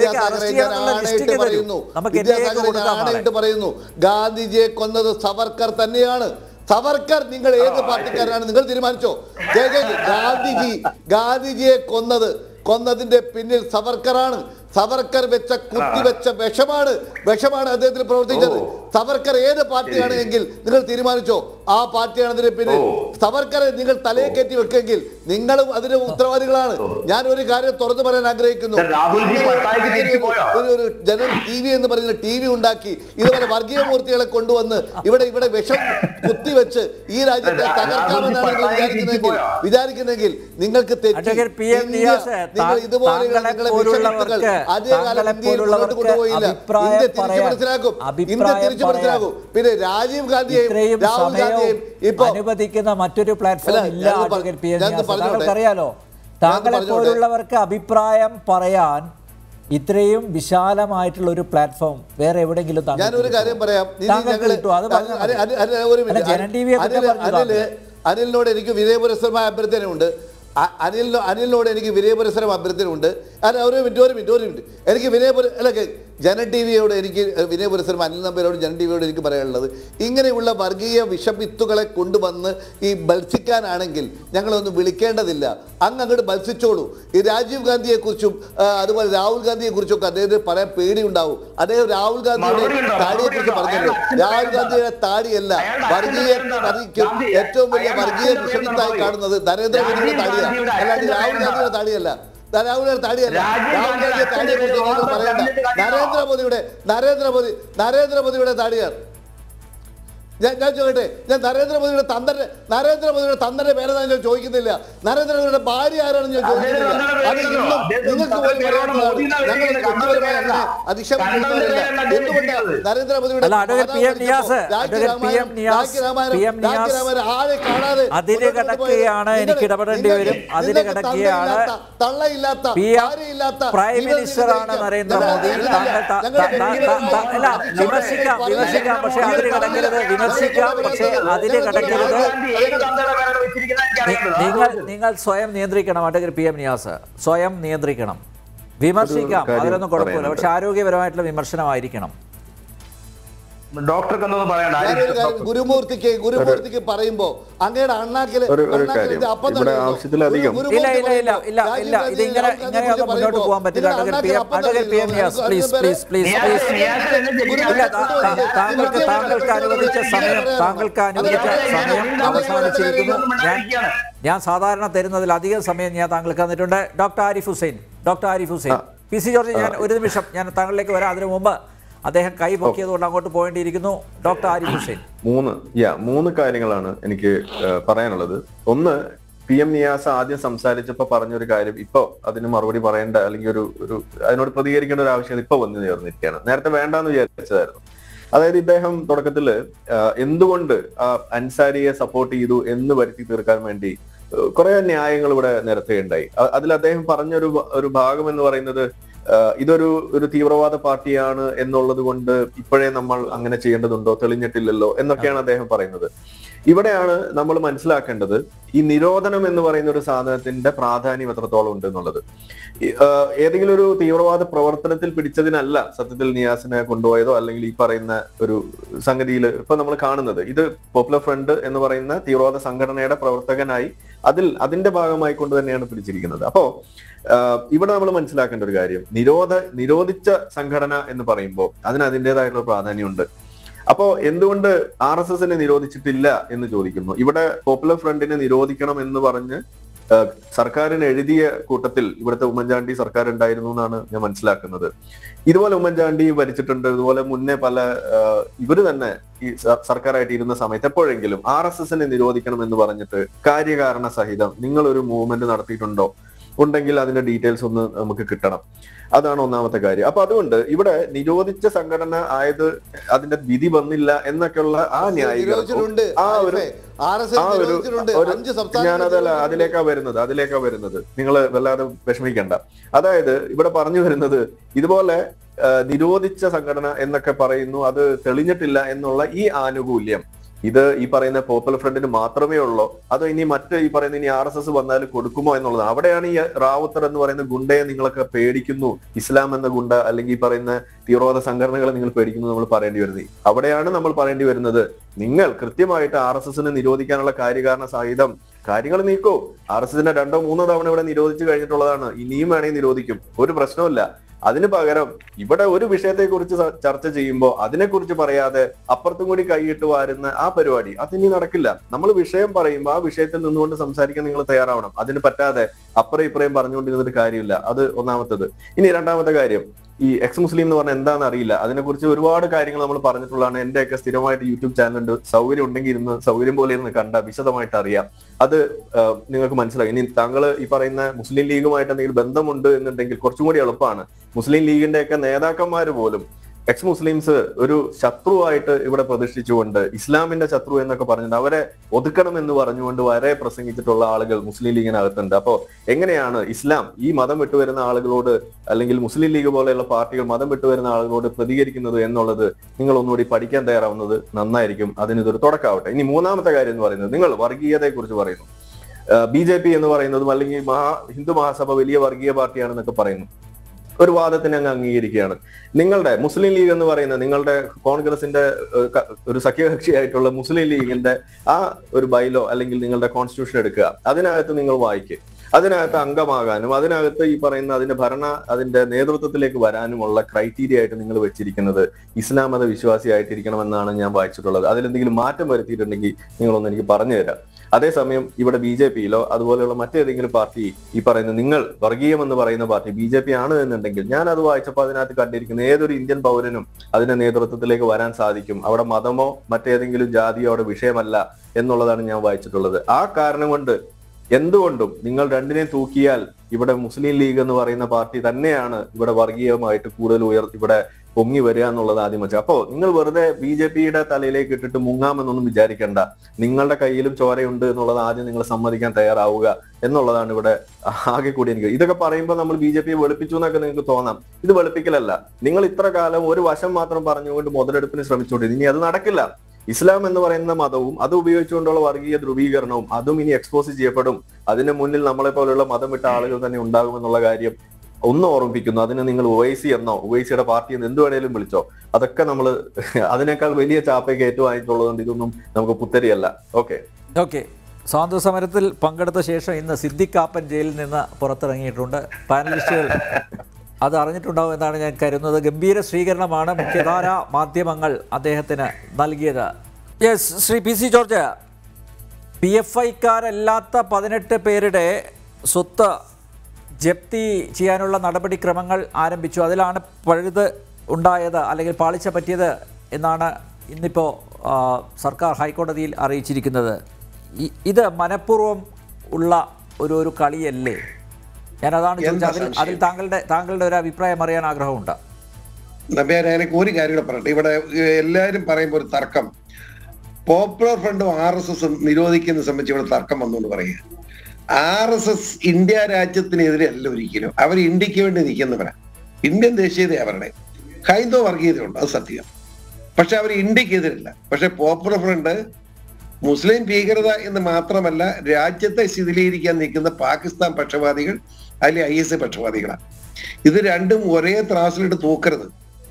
ആണയിട്ട് പറയുന്നു, ഗാന്ധിജിയെ കൊന്നത് സവർക്കർ തന്നെയാണ്. സവർക്കർ, നിങ്ങൾ ഏത് പാർട്ടിക്കാരനാണ്? നിങ്ങൾ തീരുമാനിച്ചോ? ഗാന്ധിജിയെ കൊന്നതിന്റെ പിന്നിൽ സവർക്കറാണ്. സവർക്കർ കുത്തിവെച്ച വിഷമാണ് അദ്ദേഹത്തിന് പ്രവർത്തിച്ചത്. സവർക്കർ ഏത് പാർട്ടിയാണ് എങ്കിൽ നിങ്ങൾ തീരുമാനിച്ചോ? ആ പാർട്ടിയാണ് അതിന് പിന്നിൽ. സവർക്കറെ നിങ്ങൾ തലയെ കയറ്റി വെക്കെങ്കിൽ നിങ്ങളും അതിന് ഉത്തരവാദികളാണ്. ഞാൻ ഒരു കാര്യം തുറന്നു പറയാൻ ആഗ്രഹിക്കുന്നു. ഒരു ജനം TV എന്ന് പറയുന്ന TV ഉണ്ടാക്കി ഇതുപോലെ വർഗീയ മൂർത്തികളെ കൊണ്ടുവന്ന് ഇവിടെ വിഷം കുത്തിവെച്ച് ഈ രാജ്യത്തെ തകർക്കാമെന്നാണ് നിങ്ങൾ വിചാരിക്കുന്നെങ്കിൽ നിങ്ങൾക്ക് തെറ്റി. നിങ്ങൾ ഇതുപോലെയുള്ള നിങ്ങളെ വിഷമിപ്പുകൾ ആദ്യകാലം ഇന്ത്യയിൽ മുന്നോട്ട് കൊണ്ടുപോയില്ല. ഇന്ത്യ തിരിച്ചു മനസ്സിലാക്കും. മനസ്സിലാക്കൂ. പിന്നെ രാജീവ് ഗാന്ധിയെയും രാഹുൽ ഗാന്ധിയെയും ഇപ്പൊ അനുവദിക്കുന്ന മറ്റൊരു പ്ലാറ്റ്ഫോം ഇല്ല. അറിയാലോ, താങ്കളെ പോലുള്ളവർക്ക് അഭിപ്രായം പറയാൻ ഇത്രയും വിശാലമായിട്ടുള്ള ഒരു പ്ലാറ്റ്ഫോം വേറെ എവിടെയെങ്കിലും ഞാനൊരു കാര്യം പറയാം. അനിലിനോട് എനിക്ക് വിനയപുരസ്സരമായ അഭ്യർത്ഥനയുണ്ട്. അനിലിനോട് എനിക്ക് വിനയപുരസ്സരം അഭ്യർത്ഥനയുണ്ട്. ഒരു മിനിറ്റ് എനിക്ക് അല്ല ജനം ടി വിയോട് എനിക്ക് വിനയപുരസ്സരം അനിൽ നമ്പ്യാരോട് ജനം ടി വിയോട് എനിക്ക് പറയാനുള്ളത്, ഇങ്ങനെയുള്ള വർഗീയ വിഷവിത്തുകളെ കൊണ്ടുവന്ന് ഈ ബത്സിക്കാനാണെങ്കിൽ ഞങ്ങളൊന്നും വിളിക്കേണ്ടതില്ല. അങ്ങോട്ട് ബത്സിച്ചോളൂ. ഈ രാജീവ് ഗാന്ധിയെക്കുറിച്ചും അതുപോലെ രാഹുൽ ഗാന്ധിയെക്കുറിച്ചും ഒക്കെ അദ്ദേഹത്തിന് പറയാൻ പേടിയുണ്ടാവും. അദ്ദേഹം രാഹുൽ ഗാന്ധിയുടെ താടിയെക്കുറിച്ച് പറഞ്ഞല്ലോ. രാഹുൽ ഗാന്ധിയുടെ താടിയല്ല വർഗീയക്കും ഏറ്റവും വലിയ വർഗീയ വിഷവിത്തായി കാണുന്നത് നരേന്ദ്രമോദിയുടെ താടിയാണ്, അല്ലാണ്ട് രാഹുൽ ഗാന്ധിയുടെ താടിയല്ല. രാഹുലിന്റെ താടിയല്ല. രാഹുൽ ഗാന്ധിയുടെ താടിയെ കുറിച്ച് നിങ്ങൾ പറയണ്ട. നരേന്ദ്രമോദിയുടെ താടിയാണ്. ഞാൻ ചോദിക്കട്ടെ, ഞാൻ നരേന്ദ്രമോദിയുടെ തന്തന്റെ പേരെന്താ ഞാൻ ചോദിക്കുന്നില്ല. നരേന്ദ്രമോദിയുടെ ഭാര്യ ആരാണെന്ന് ഞാൻ ചോദിക്കുന്നില്ല. അത് ഇന്നും നിങ്ങൾക്ക് പോലും പറയാവുന്നതാണ്. ഞങ്ങൾ വ്യക്തിപരമായി അങ്ങനെ അധിക്ഷേപിക്കുന്നില്ല. എന്തുകൊണ്ട് നരേന്ദ്രമോദിയുടെ ആളെ കാണാതെ തള്ളയില്ലാത്ത ഭാര്യയില്ലാത്ത പ്രൈം മിനിസ്റ്ററാണ് നരേന്ദ്രമോദി. വിമർശിക്കാം, പക്ഷെ അതിന് കിടക്കരുത്. പക്ഷേ അതിന് കിടക്കരുത്. നിങ്ങൾ സ്വയം നിയന്ത്രിക്കണം. അഡ്വക്കേറ്റ് PM നിയാസ്, സ്വയം നിയന്ത്രിക്കണം. വിമർശിക്കാം, അതിലൊന്നും കുഴപ്പമില്ല, പക്ഷെ ആരോഗ്യപരമായിട്ടുള്ള വിമർശനമായിരിക്കണം. ഗുരുമൂർത്തിക്ക് പറയുമ്പോ അങ്ങയുടെ അണ്ണാക്കില് മുന്നോട്ട് പോകാൻ പറ്റില്ല. താങ്കൾക്ക് അനുവദിച്ച സമയം അവസാനിച്ചിരിക്കുന്നു. ഞാൻ സാധാരണ തരുന്നതിൽ അധികം സമയം ഞാൻ താങ്കൾക്ക് തന്നിട്ടുണ്ട്. Doctor Arif Hussain, PC George, ഞാൻ ഒരു നിമിഷം ഞാൻ താങ്കളിലേക്ക് വരാം. അതിനു മുമ്പ് അദ്ദേഹം കൈ പൊക്കിയതുകൊണ്ട് അങ്ങോട്ട് പോകേണ്ടിയിരിക്കുന്നു. ഡോക്ടർ ആരിഫ് ഹുസൈൻ. മൂന്ന് കാര്യങ്ങളാണ് എനിക്ക് പറയാനുള്ളത്. ഒന്ന്, PM നിയാസ് ആദ്യം സംസാരിച്ചപ്പോ പറഞ്ഞൊരു കാര്യം ഇപ്പൊ അതിന് മറുപടി പറയേണ്ട അല്ലെങ്കിൽ ഒരു അതിനോട് പ്രതികരിക്കേണ്ട ഒരു ആവശ്യം ഇപ്പൊ വന്നു ചേർന്നിരിക്കുകയാണ്. നേരത്തെ വേണ്ടാന്ന് വിചാരിച്ചതായിരുന്നു. അതായത് ഇദ്ദേഹം തുടക്കത്തില് എന്തുകൊണ്ട് അൻസാരിയെ സപ്പോർട്ട് ചെയ്തു എന്ന് വരുത്തി തീർക്കാൻ വേണ്ടി കുറെ ന്യായങ്ങൾ ഇവിടെ നിരത്തുകയുണ്ടായി. അതിൽ അദ്ദേഹം പറഞ്ഞൊരു ഭാഗം എന്ന് പറയുന്നത് ഇതൊരു തീവ്രവാദ പാർട്ടിയാണ് എന്നുള്ളത് കൊണ്ട് ഇപ്പോഴേ നമ്മൾ അങ്ങനെ ചെയ്യേണ്ടതുണ്ടോ, തെളിഞ്ഞിട്ടില്ലല്ലോ എന്നൊക്കെയാണ് അദ്ദേഹം പറയുന്നത്. ഇവിടെയാണ് നമ്മൾ മനസ്സിലാക്കേണ്ടത് ഈ നിരോധനം എന്ന് പറയുന്ന ഒരു സാധനത്തിന്റെ പ്രാധാന്യം എത്രത്തോളം ഉണ്ട് എന്നുള്ളത്. ഏതെങ്കിലും ഒരു തീവ്രവാദ പ്രവർത്തനത്തിൽ പിടിച്ചതിനല്ല സത്യത്തിൽ നിയാസിനെ കൊണ്ടുപോയതോ അല്ലെങ്കിൽ ഈ പറയുന്ന ഒരു സംഗതിയിൽ ഇപ്പൊ നമ്മൾ കാണുന്നത്. ഇത് പോപ്പുലർ ഫ്രണ്ട് എന്ന് പറയുന്ന തീവ്രവാദ സംഘടനയുടെ പ്രവർത്തകനായി അതിന്റെ ഭാഗമായി കൊണ്ട് തന്നെയാണ് പിടിച്ചിരിക്കുന്നത്. അപ്പോ ഇവിടെ നമ്മൾ മനസ്സിലാക്കേണ്ട ഒരു കാര്യം, നിരോധിച്ച സംഘടന എന്ന് പറയുമ്പോൾ അതിന് അതിൻ്റെതായിട്ടുള്ള പ്രാധാന്യമുണ്ട്. അപ്പോ എന്തുകൊണ്ട് RSSനെ നിരോധിച്ചിട്ടില്ല എന്ന് ചോദിക്കുന്നു. ഇവിടെ പോപ്പുലർ ഫ്രണ്ടിനെ നിരോധിക്കണം എന്ന് പറഞ്ഞ് സർക്കാരിന് എഴുതിയ കൂട്ടത്തിൽ ഇവിടുത്തെ ഉമ്മൻചാണ്ടി സർക്കാർ ഉണ്ടായിരുന്നു എന്നാണ് ഞാൻ മനസ്സിലാക്കുന്നത്. ഇതുപോലെ ഉമ്മൻചാണ്ടി ഭരിച്ചിട്ടുണ്ട്. ഇതുപോലെ മുന്നേ ഇവര് തന്നെ ഈ സർക്കാരായിട്ട് ഇരുന്ന സമയത്ത് എപ്പോഴെങ്കിലും RSSനെ നിരോധിക്കണം എന്ന് പറഞ്ഞിട്ട് കാര്യകാരണ സഹിതം നിങ്ങളൊരു മൂവ്മെന്റ് നടത്തിയിട്ടുണ്ടോ? ഉണ്ടെങ്കിൽ അതിന്റെ ഡീറ്റെയിൽസ് ഒന്ന് നമുക്ക് കിട്ടണം. അതാണ് ഒന്നാമത്തെ കാര്യം. അപ്പൊ അതുകൊണ്ട് ഇവിടെ നിരോധിച്ച സംഘടന ആയത് അതിന്റെ വിധി വന്നില്ല എന്നൊക്കെയുള്ള ആ ന്യായീകരണം ഞാനതല്ല അതിലേക്കാ വരുന്നത്. നിങ്ങൾ വല്ലാതെ വിഷമിക്കണ്ട. അതായത് ഇവിടെ പറഞ്ഞു വരുന്നത് ഇതുപോലെ നിരോധിച്ച സംഘടന എന്നൊക്കെ പറയുന്നു, അത് തെളിഞ്ഞിട്ടില്ല എന്നുള്ള ഈ ആനുകൂല്യം ഇത് ഈ പറയുന്ന പോപ്പുലർ ഫ്രണ്ടിന് മാത്രമേ ഉള്ളൂ, അതോ ഇനി ഈ പറയുന്ന ഇനി RSS വന്നാലും കൊടുക്കുമോ എന്നുള്ളതാണ്. അവിടെയാണ് ഈ റാവുത്തർ എന്ന് പറയുന്ന ഗുണ്ടയെ നിങ്ങളൊക്കെ പേടിക്കുന്നു, ഇസ്ലാം എന്ന ഗുണ്ട അല്ലെങ്കിൽ ഈ പറയുന്ന തീവ്രവാദ സംഘടനകളെ നിങ്ങൾ പേടിക്കുന്നു നമ്മൾ പറയേണ്ടി വരുന്നത്. അവിടെയാണ് നമ്മൾ പറയേണ്ടി വരുന്നത്, നിങ്ങൾ കൃത്യമായിട്ട് RSSനെ നിരോധിക്കാനുള്ള കാര്യകാരണ സഹിതം കാര്യങ്ങൾ നീക്കൂ. RSSനെ 2-3 തവണ ഇവിടെ നിരോധിച്ചു കഴിഞ്ഞിട്ടുള്ളതാണ്. ഇനിയും വേണമെങ്കിൽ നിരോധിക്കും, ഒരു പ്രശ്നമില്ല. അതിന് പകരം ഇവിടെ ഒരു വിഷയത്തെ കുറിച്ച് ചർച്ച ചെയ്യുമ്പോൾ അതിനെക്കുറിച്ച് പറയാതെ അപ്പുറത്തും കൂടി കൈയിട്ട് വാരുന്ന ആ പരിപാടി അതിനി നടക്കില്ല. നമ്മൾ വിഷയം പറയുമ്പോൾ ആ വിഷയത്തിൽ നിന്നുകൊണ്ട് സംസാരിക്കാൻ നിങ്ങൾ തയ്യാറാവണം. അതിന് പറ്റാതെ അപ്പുറം ഇപ്പുറയും പറഞ്ഞുകൊണ്ടിരുന്നൊരു കാര്യമില്ല. അത് ഒന്നാമത്തത്. ഇനി രണ്ടാമത്തെ കാര്യം, ഈ എക്സ് മുസ്ലിം എന്ന് പറഞ്ഞാൽ എന്താണെന്ന് അറിയില്ല. അതിനെക്കുറിച്ച് ഒരുപാട് കാര്യങ്ങൾ നമ്മൾ പറഞ്ഞിട്ടുള്ളതാണ്. എന്റെയൊക്കെ സ്ഥിരമായിട്ട് യൂട്യൂബ് ചാനലുണ്ട്. സൗകര്യം ഉണ്ടെങ്കിൽ ഇരുന്ന് സൗകര്യം പോലെ ഇരുന്ന് കണ്ട വിശദമായിട്ട് അറിയാം. അത് നിങ്ങൾക്ക് മനസ്സിലായി. ഇനി താങ്കൾ ഈ പറയുന്ന മുസ്ലിം ലീഗുമായിട്ട് എന്തെങ്കിലും ബന്ധമുണ്ട് എന്നുണ്ടെങ്കിൽ കുറച്ചും കൂടി എളുപ്പമാണ്. മുസ്ലിം ലീഗിന്റെ ഒക്കെ നേതാക്കന്മാർ പോലും എക്സ് മുസ്ലിംസ് ഒരു ശത്രുവായിട്ട് ഇവിടെ പ്രതിഷ്ഠിച്ചുകൊണ്ട് ഇസ്ലാമിന്റെ ശത്രു എന്നൊക്കെ പറഞ്ഞിട്ട് അവരെ ഒതുക്കണം എന്ന് പറഞ്ഞുകൊണ്ട് വരെ പ്രസംഗിച്ചിട്ടുള്ള ആളുകൾ മുസ്ലിം ലീഗിനകത്തുണ്ട്. അപ്പോ എങ്ങനെയാണ് ഇസ്ലാം ഈ മതം വിട്ടുവരുന്ന ആളുകളോട് അല്ലെങ്കിൽ മുസ്ലിം ലീഗ് പോലെയുള്ള പാർട്ടികൾ മതം വിട്ടുവരുന്ന ആളുകളോട് പ്രതികരിക്കുന്നത് എന്നുള്ളത് നിങ്ങൾ ഒന്നുകൂടി പഠിക്കാൻ തയ്യാറാവുന്നത് നന്നായിരിക്കും. അതിനിതൊരു തുടക്കമാവട്ടെ. ഇനി മൂന്നാമത്തെ കാര്യം എന്ന് പറയുന്നത്, നിങ്ങൾ വർഗീയതയെ കുറിച്ച് പറയുന്നു. BJP എന്ന് പറയുന്നതും അല്ലെങ്കിൽ ഹിന്ദു മഹാസഭ വലിയ വർഗീയ പാർട്ടിയാണെന്നൊക്കെ പറയുന്നു. ഒരു വാദത്തിന് അങ്ങ് അംഗീകരിക്കുകയാണ്. നിങ്ങളുടെ മുസ്ലിം ലീഗ് എന്ന് പറയുന്ന നിങ്ങളുടെ കോൺഗ്രസിന്റെ ഒരു സഖ്യകക്ഷിയായിട്ടുള്ള മുസ്ലിം ലീഗിന്റെ ആ ഒരു ബൈലോ അല്ലെങ്കിൽ നിങ്ങളുടെ കോൺസ്റ്റിറ്റ്യൂഷൻ എടുക്കുക, അതിനകത്ത് നിങ്ങൾ വായിക്കുക, അതിനകത്ത് അംഗമാകാനും അതിനകത്ത് ഈ പറയുന്ന അതിന്റെ നേതൃത്വത്തിലേക്ക് വരാനുമുള്ള ക്രൈറ്റീരിയ ആയിട്ട് നിങ്ങൾ വെച്ചിരിക്കുന്നത് ഇസ്ലാം മത വിശ്വാസിയായിട്ടിരിക്കണമെന്നാണ് ഞാൻ വായിച്ചിട്ടുള്ളത്. അതിലെന്തെങ്കിലും മാറ്റം വരുത്തിയിട്ടുണ്ടെങ്കിൽ നിങ്ങളൊന്ന് എനിക്ക് പറഞ്ഞു തരാം. അതേസമയം ഇവിടെ BJPയിലോ അതുപോലെയുള്ള മറ്റേതെങ്കിലും പാർട്ടി ഈ പറയുന്ന നിങ്ങൾ വർഗീയം എന്ന് പറയുന്ന പാർട്ടി BJP ആണ് എന്നുണ്ടെങ്കിൽ, ഞാൻ അത് വായിച്ചപ്പോൾ അതിനകത്ത് കണ്ടിരിക്കുന്ന ഏതൊരു ഇന്ത്യൻ പൗരനും അതിന്റെ നേതൃത്വത്തിലേക്ക് വരാൻ സാധിക്കും. അവിടെ മതമോ മറ്റേതെങ്കിലും ജാതിയോ അവിടെ വിഷയമല്ല എന്നുള്ളതാണ് ഞാൻ വായിച്ചിട്ടുള്ളത്. ആ കാരണം കൊണ്ട് എന്തുകൊണ്ടും നിങ്ങൾ രണ്ടിനെയും തൂക്കിയാൽ ഇവിടെ മുസ്ലിം ലീഗ് എന്ന് പറയുന്ന പാർട്ടി തന്നെയാണ് ഇവിടെ വർഗീയമായിട്ട് കൂടുതൽ ഇവിടെ പൊങ്ങി വരിക എന്നുള്ളത് ആദ്യം വെച്ചാൽ. അപ്പോ നിങ്ങൾ വെറുതെ BJPയുടെ തലയിലേക്ക് ഇട്ടിട്ട് മുങ്ങാമെന്നൊന്നും വിചാരിക്കേണ്ട. നിങ്ങളുടെ കയ്യിലും ചോരയുണ്ട് എന്നുള്ളത് ആദ്യം നിങ്ങൾ സമ്മതിക്കാൻ തയ്യാറാവുക എന്നുള്ളതാണ് ഇവിടെ ആകെ കൂടി എനിക്ക്. ഇതൊക്കെ പറയുമ്പോൾ നമ്മൾ BJP വെളുപ്പിച്ചു എന്നൊക്കെ നിങ്ങൾക്ക് തോന്നാം. ഇത് വെളുപ്പിക്കലല്ല. നിങ്ങൾ ഇത്ര കാലം ഒരു വശം മാത്രം പറഞ്ഞുകൊണ്ട് മുതലെടുപ്പിന് ശ്രമിച്ചുകൊണ്ടിരുന്നു. ഇനി അത് നടക്കില്ല. ഇസ്ലാം എന്ന് പറയുന്ന മതവും അത് ഉപയോഗിച്ചുകൊണ്ടുള്ള വർഗീയ ധ്രുവീകരണവും അതും ഇനി എക്സ്പോസ് ചെയ്യപ്പെടും. അതിന് മുന്നിൽ നമ്മളെ പോലെയുള്ള മതം വിട്ട ആളുകൾ തന്നെ ഉണ്ടാകുമെന്നുള്ള കാര്യം ഒന്ന് ഓർമ്മിപ്പിക്കുന്നു. അതിന് നിങ്ങൾ ഒവൈസി എന്നോ ഒവൈസിയുടെ പാർട്ടി എന്ന് എന്ത് വേണേലും വിളിച്ചോ, അതൊക്കെ നമ്മൾ അതിനേക്കാൾ വലിയ ചാപ്പയ്ക്ക് ഏറ്റുവാങ്ങിയിട്ടുള്ളതുകൊണ്ട് ഇതൊന്നും നമുക്ക് പുത്തരിയല്ല. ഓക്കെ. സ്വാതന്ത്ര്യ സമരത്തിൽ പങ്കെടുത്ത ശേഷം ഇന്ന് സിദ്ദിഖ് കാപ്പൻ ജയിലിൽ നിന്ന് പുറത്തിറങ്ങിയിട്ടുണ്ട്. പാനലിസ്റ്റുകൾ അത് അറിഞ്ഞിട്ടുണ്ടാവും എന്നാണ് ഞാൻ കരുതുന്നത്. ഗംഭീര സ്വീകരണമാണ് മുഖ്യധാര മാധ്യമങ്ങൾ അദ്ദേഹത്തിന് നൽകിയത്. യെസ്, ശ്രീ PC ജോർജ്, PFIക്കാരല്ലാത്ത 18 പേരുടെ സ്വത്ത് ജപ്തി ചെയ്യാനുള്ള നടപടിക്രമങ്ങൾ ആരംഭിച്ചു. അതിലാണ് പഴുത് ഉണ്ടായത് അല്ലെങ്കിൽ പാളിച്ച പറ്റിയത് എന്നാണ് ഇന്നിപ്പോൾ സർക്കാർ ഹൈക്കോടതിയിൽ അറിയിച്ചിരിക്കുന്നത്. ഇത് മനഃപൂർവ്വം ഉള്ള ഒരു കളിയല്ലേ? ഞാൻ അതാണ് ചോദിച്ചത്. അതിൽ താങ്കളുടെ ഒരു അഭിപ്രായം അറിയാൻ ആഗ്രഹമുണ്ട്. എനിക്ക് ഒരു കാര്യം കൂടെ പറയട്ടെ. ഇവിടെ എല്ലാവരും പറയുമ്പോൾ ഒരു തർക്കം, പോപ്പുലർ ഫ്രണ്ടും RSS നിരോധിക്കുന്ന സംബന്ധിച്ച് ഇവിടെ തർക്കം വന്നുകൊണ്ട് പറയുക. RSS ഇന്ത്യ രാജ്യത്തിനെതിരെ അല്ല ഒരിക്കലും. അവർ ഇന്ത്യക്ക് വേണ്ടി നിൽക്കുന്നവരാണ്. ഇന്ത്യൻ ദേശീയത അവരുടെ ഹൈന്ദവ വർഗീയതയുണ്ട്, അത് സത്യം. പക്ഷെ അവർ ഇന്ത്യക്കെതിരല്ല. പക്ഷെ പോപ്പുലർ ഫ്രണ്ട് മുസ്ലിം ഭീകരത എന്ന് മാത്രമല്ല, രാജ്യത്തെ ശിഥിലീകരിക്കാൻ നിൽക്കുന്ന പാകിസ്ഥാൻ പക്ഷപാതികൾ അല്ലെങ്കിൽ IS പക്ഷപാതികളാണ്. ഇത് രണ്ടും ഒരേ ത്രാസിലിട്ട് തൂക്കരുത്.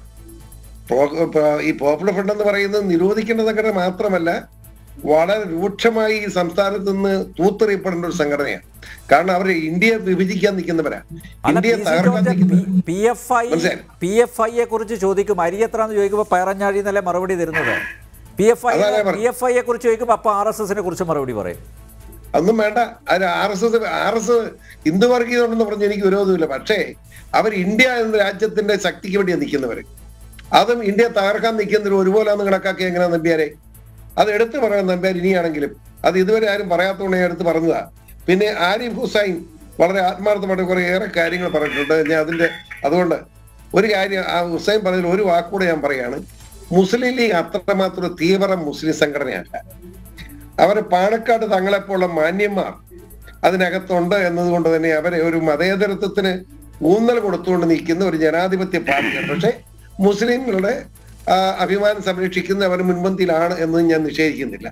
ഈ പോപ്പുലർ ഫ്രണ്ട് എന്ന് പറയുന്നത് നിരോധിക്കേണ്ടതൊക്കെ മാത്രമല്ല, വളരെ രൂക്ഷമായി ഈ സംസ്ഥാനത്ത് നിന്ന് തൂത്തെറിയപ്പെടേണ്ട ഒരു സംഘടനയാണ്. കാരണം അവർ ഇന്ത്യയെ വിഭജിക്കാൻ നിൽക്കുന്നവരാണ്, ഇന്ത്യയെ തകർക്കാൻ നിൽക്കുന്നത്. PFIയെ കുറിച്ച് ചോദിക്കും, അരിയത്ര എന്ന് ചോദിക്കുമ്പോൾ പയറഞ്ഞാഴി എന്നല്ലേ മറുപടി തരുന്നത്. PFIയെ കുറിച്ച് ചോദിക്കുമ്പോൾ അപ്പൊ RSSനെ കുറിച്ച് മറുപടി പറയും. ഒന്നും വേണ്ട. അതിന് RSS ഹിന്ദു വർഗീയതുണ്ടെന്ന് പറഞ്ഞ് എനിക്ക് വിരോധമില്ല. പക്ഷേ അവർ ഇന്ത്യ എന്ന രാജ്യത്തിന്റെ ശക്തിക്ക് വേണ്ടിയാണ് നിൽക്കുന്നവര്. അതും ഇന്ത്യ തകർക്കാൻ നിൽക്കുന്നവർ ഒരുപോലെയാണെന്ന് കണക്കാക്കി എങ്ങനെയാ നമ്പ്യാരെ? അത് എടുത്തു പറയാം നമ്പ്യാർ. ഇനിയാണെങ്കിലും അത് ഇതുവരെ ആരും പറയാത്തതുകൊണ്ട് ഞാൻ എടുത്ത് പറഞ്ഞതാ. പിന്നെ ആരിഫ് ഹുസൈൻ വളരെ ആത്മാർത്ഥമായിട്ട് കുറെ ഏറെ കാര്യങ്ങൾ പറഞ്ഞിട്ടുണ്ട്. ഞാൻ അതുകൊണ്ട് ഒരു കാര്യം ആ ഹുസൈൻ പറഞ്ഞതിൽ ഒരു വാക്കുകൂടെ ഞാൻ പറയാണ്. മുസ്ലിം ലീഗ് അത്രമാത്രം തീവ്ര മുസ്ലിം സംഘടനയല്ല. അവരെ പാണക്കാട് തങ്ങളെപ്പോലുള്ള മാന്യന്മാർ അതിനകത്തുണ്ട് എന്നതുകൊണ്ട് തന്നെ അവരെ ഒരു മതേതരത്വത്തിന് ഊന്നൽ കൊടുത്തുകൊണ്ട് നിൽക്കുന്ന ഒരു ജനാധിപത്യ പാർട്ടിയാണ്. പക്ഷെ മുസ്ലിങ്ങളുടെ അഭിമാനം സംരക്ഷിക്കുന്ന അവർ മുൻപന്തിയിലാണ് എന്ന് ഞാൻ നിഷേധിക്കുന്നില്ല.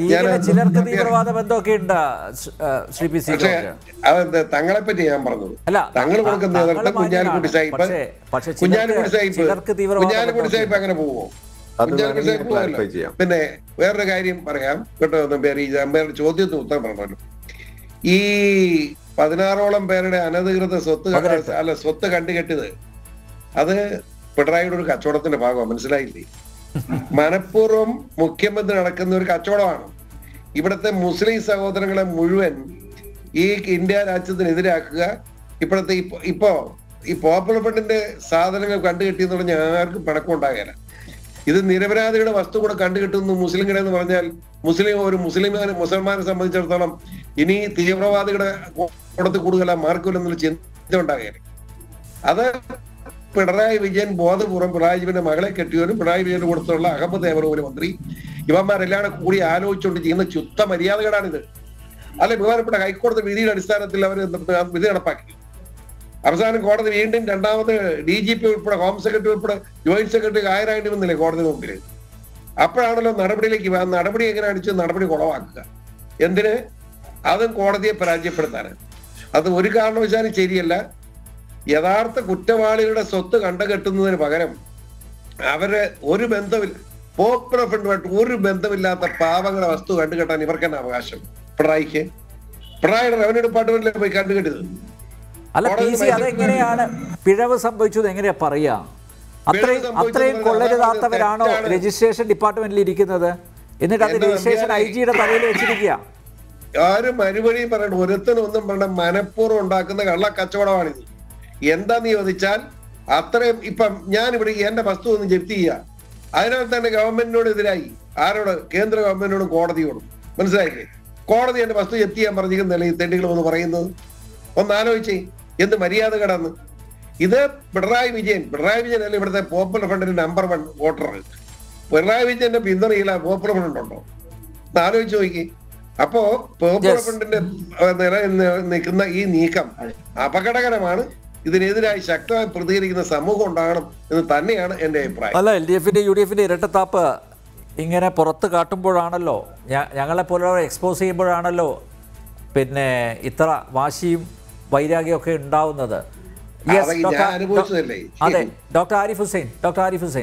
പക്ഷേ തങ്ങളെ പറ്റി ഞാൻ പറഞ്ഞത് തങ്ങൾ കൊടുക്കുന്ന നേതൃത്വം കുഞ്ഞാലിക്കുട്ടി സാഹിബ് അങ്ങനെ പോവോ? പിന്നെ വേറൊരു കാര്യം പറയാം കേട്ടോ. നമ്പ്യാരുടെ ചോദ്യത്തിന് ഉത്തരം പറഞ്ഞല്ലോ. ഈ 16ഓളം പേരുടെ അനധികൃത സ്വത്ത് കണ്ടുകെട്ടിയത് അത് പിണറായിയുടെ ഒരു കച്ചവടത്തിന്റെ ഭാഗമാണ്. മനസ്സിലായില്ലേ? മനഃപൂർവ്വം മുഖ്യമന്ത്രി നടക്കുന്ന ഒരു കച്ചവടമാണ്. ഇവിടുത്തെ മുസ്ലിം സഹോദരങ്ങളെ മുഴുവൻ ഈ ഇന്ത്യ രാജ്യത്തിനെതിരാക്കുക. ഇപ്പോഴത്തെ ഈ പോപ്പുലർ ഫ്രണ്ടിന്റെ സാധനങ്ങൾ കണ്ടുകെട്ടിയെന്ന് പറഞ്ഞാൽ ആർക്കും പണക്കം ഉണ്ടാകില്ല. ഇത് നിരപരാധിയുടെ വസ്തു കൂടെ കണ്ടുകിട്ടുന്നു മുസ്ലിങ്ങളെ എന്ന് പറഞ്ഞാൽ മുസൽമാനെ സംബന്ധിച്ചിടത്തോളം ഇനി തീവ്രവാദികളുടെ കൂടത്തിൽ കൂടുതൽ മാർക്കില്ലെന്നുള്ള ചിന്ത ഉണ്ടാകുകയാണ്. അത് പിണറായി വിജയൻ ബോധപൂർവ്വം പിണറായി വിജയന്റെ മകളെ കെട്ടിയവനും പിണറായി വിജയന് കൊടുത്തുള്ള അഹമ്മദ് ഏവറൂര് മന്ത്രി ഇവന്മാരെല്ലാം കൂടി ആലോചിച്ചുകൊണ്ട് ചെയ്യുന്ന ചുത്ത മര്യാദകളാണിത്. അല്ലെ ബഹുമാനപ്പെട്ട ഹൈക്കോടതി വിധിയുടെ അടിസ്ഥാനത്തിൽ അവർ വിധി നടപ്പാക്കി. അവസാനം കോടതി വീണ്ടും രണ്ടാമത് DGP ഉൾപ്പെടെ ഹോം സെക്രട്ടറി ഉൾപ്പെടെ ജോയിന്റ് സെക്രട്ടറി ഹാജരായിട്ട് വന്നില്ലേ കോടതി മുമ്പിൽ. അപ്പോഴാണല്ലോ നടപടിയിലേക്ക് നടപടി എങ്ങനെ അടിച്ച് നടപടി കുളവാക്കുക. എന്തിന്? അതും കോടതിയെ പരാജയപ്പെടുത്താൻ. അത് ഒരു കാരണവശാലും ശരിയല്ല. യഥാർത്ഥ കുറ്റവാളികളുടെ സ്വത്ത് കണ്ടുകെട്ടുന്നതിന് പകരം അവരെ ഒരു ബന്ധമില്ല, പോപ്പുലർ ഫ്രണ്ടുമായിട്ട് ഒരു ബന്ധമില്ലാത്ത പാവങ്ങളുടെ വസ്തു കണ്ടുകെട്ടാൻ ഇവർക്ക് തന്നെ അവകാശം. പിണറായിയുടെ റവന്യൂ ഡിപ്പാർട്ട്മെന്റിലെ പോയി കണ്ടുകെട്ടത്. അല്ല, അതെങ്ങനെയാണ് പിഴവ് സംഭവിച്ചത്? എങ്ങനെയാ പറയാ? അത്രയും കൊള്ളരുതാത്തവരാണോ രജിസ്ട്രേഷൻ ഡിപ്പാർട്ട്മെന്റിൽ ഇരിക്കുന്നത്? എന്നിട്ട് അത് രജിസ്ട്രേഷൻ IG-യുടെ തലയിൽ വെച്ചിരിക്കുക. ആരും മറുപടി പറയണ്ട, ഒരുത്തനൊന്നും പറയണ്ട. മനഃപൂർവ്വം ഉണ്ടാക്കുന്ന കള്ള കച്ചവടമാണിത്. എന്താന്ന് ചോദിച്ചാൽ അത്രയും ഇപ്പം ഞാനിവിടെ എന്റെ വസ്തു ഒന്ന് ജപ്തി ചെയ്യുക, അതിനാൽ തന്നെ ഗവൺമെന്റിനോട് എതിരായി. ആരോട്? കേന്ദ്ര ഗവൺമെന്റിനോടും കോടതിയോടും. മനസ്സിലായില്ലേ? കോടതി എന്റെ വസ്തു ജപ്തി ചെയ്യാൻ പറഞ്ഞിരിക്കുന്നല്ലേ ഈ തെണ്ടികൾ എന്ന് പറയുന്നത്? ഒന്ന് ആലോചിച്ചേ, എന്ത് മര്യാദ കടന്ന്. ഇത് പിണറായി വിജയൻ അല്ല ഇവിടുത്തെ പോപ്പുലർ ഫ്രണ്ടിന്റെ നമ്പർ 1 വോട്ടർ. പിണറായി വിജയന്റെ പിന്തുണയില്ല പോപ്പുലർ ഫ്രണ്ട് ഉണ്ടോ? ഒന്ന് ആലോചിച്ച് നോക്കി. അപ്പോ പോപ്പുലർ ഫ്രണ്ടിന്റെ നിൽക്കുന്ന ഈ നീക്കം അപകടകരമാണ്. ഇതിനെതിരായി ശക്തമായി പ്രതികരിക്കുന്ന സമൂഹം ഉണ്ടാകണം എന്ന് തന്നെയാണ് എന്റെ അഭിപ്രായം. അല്ല, LDF-ന്റെ UDF-ന്റെ ഇരട്ടത്താപ്പ് ഇങ്ങനെ പുറത്ത് കാട്ടുമ്പോഴാണല്ലോ, ഞങ്ങളെ പോലെ എക്സ്പോസ് ചെയ്യുമ്പോഴാണല്ലോ പിന്നെ ഇത്ര വാശിയും വൈരാഗ്യമൊക്കെ ഉണ്ടാവുന്നത്. അതെ, ഡോക്ടർ ആരിഫ് ഹുസൈൻ.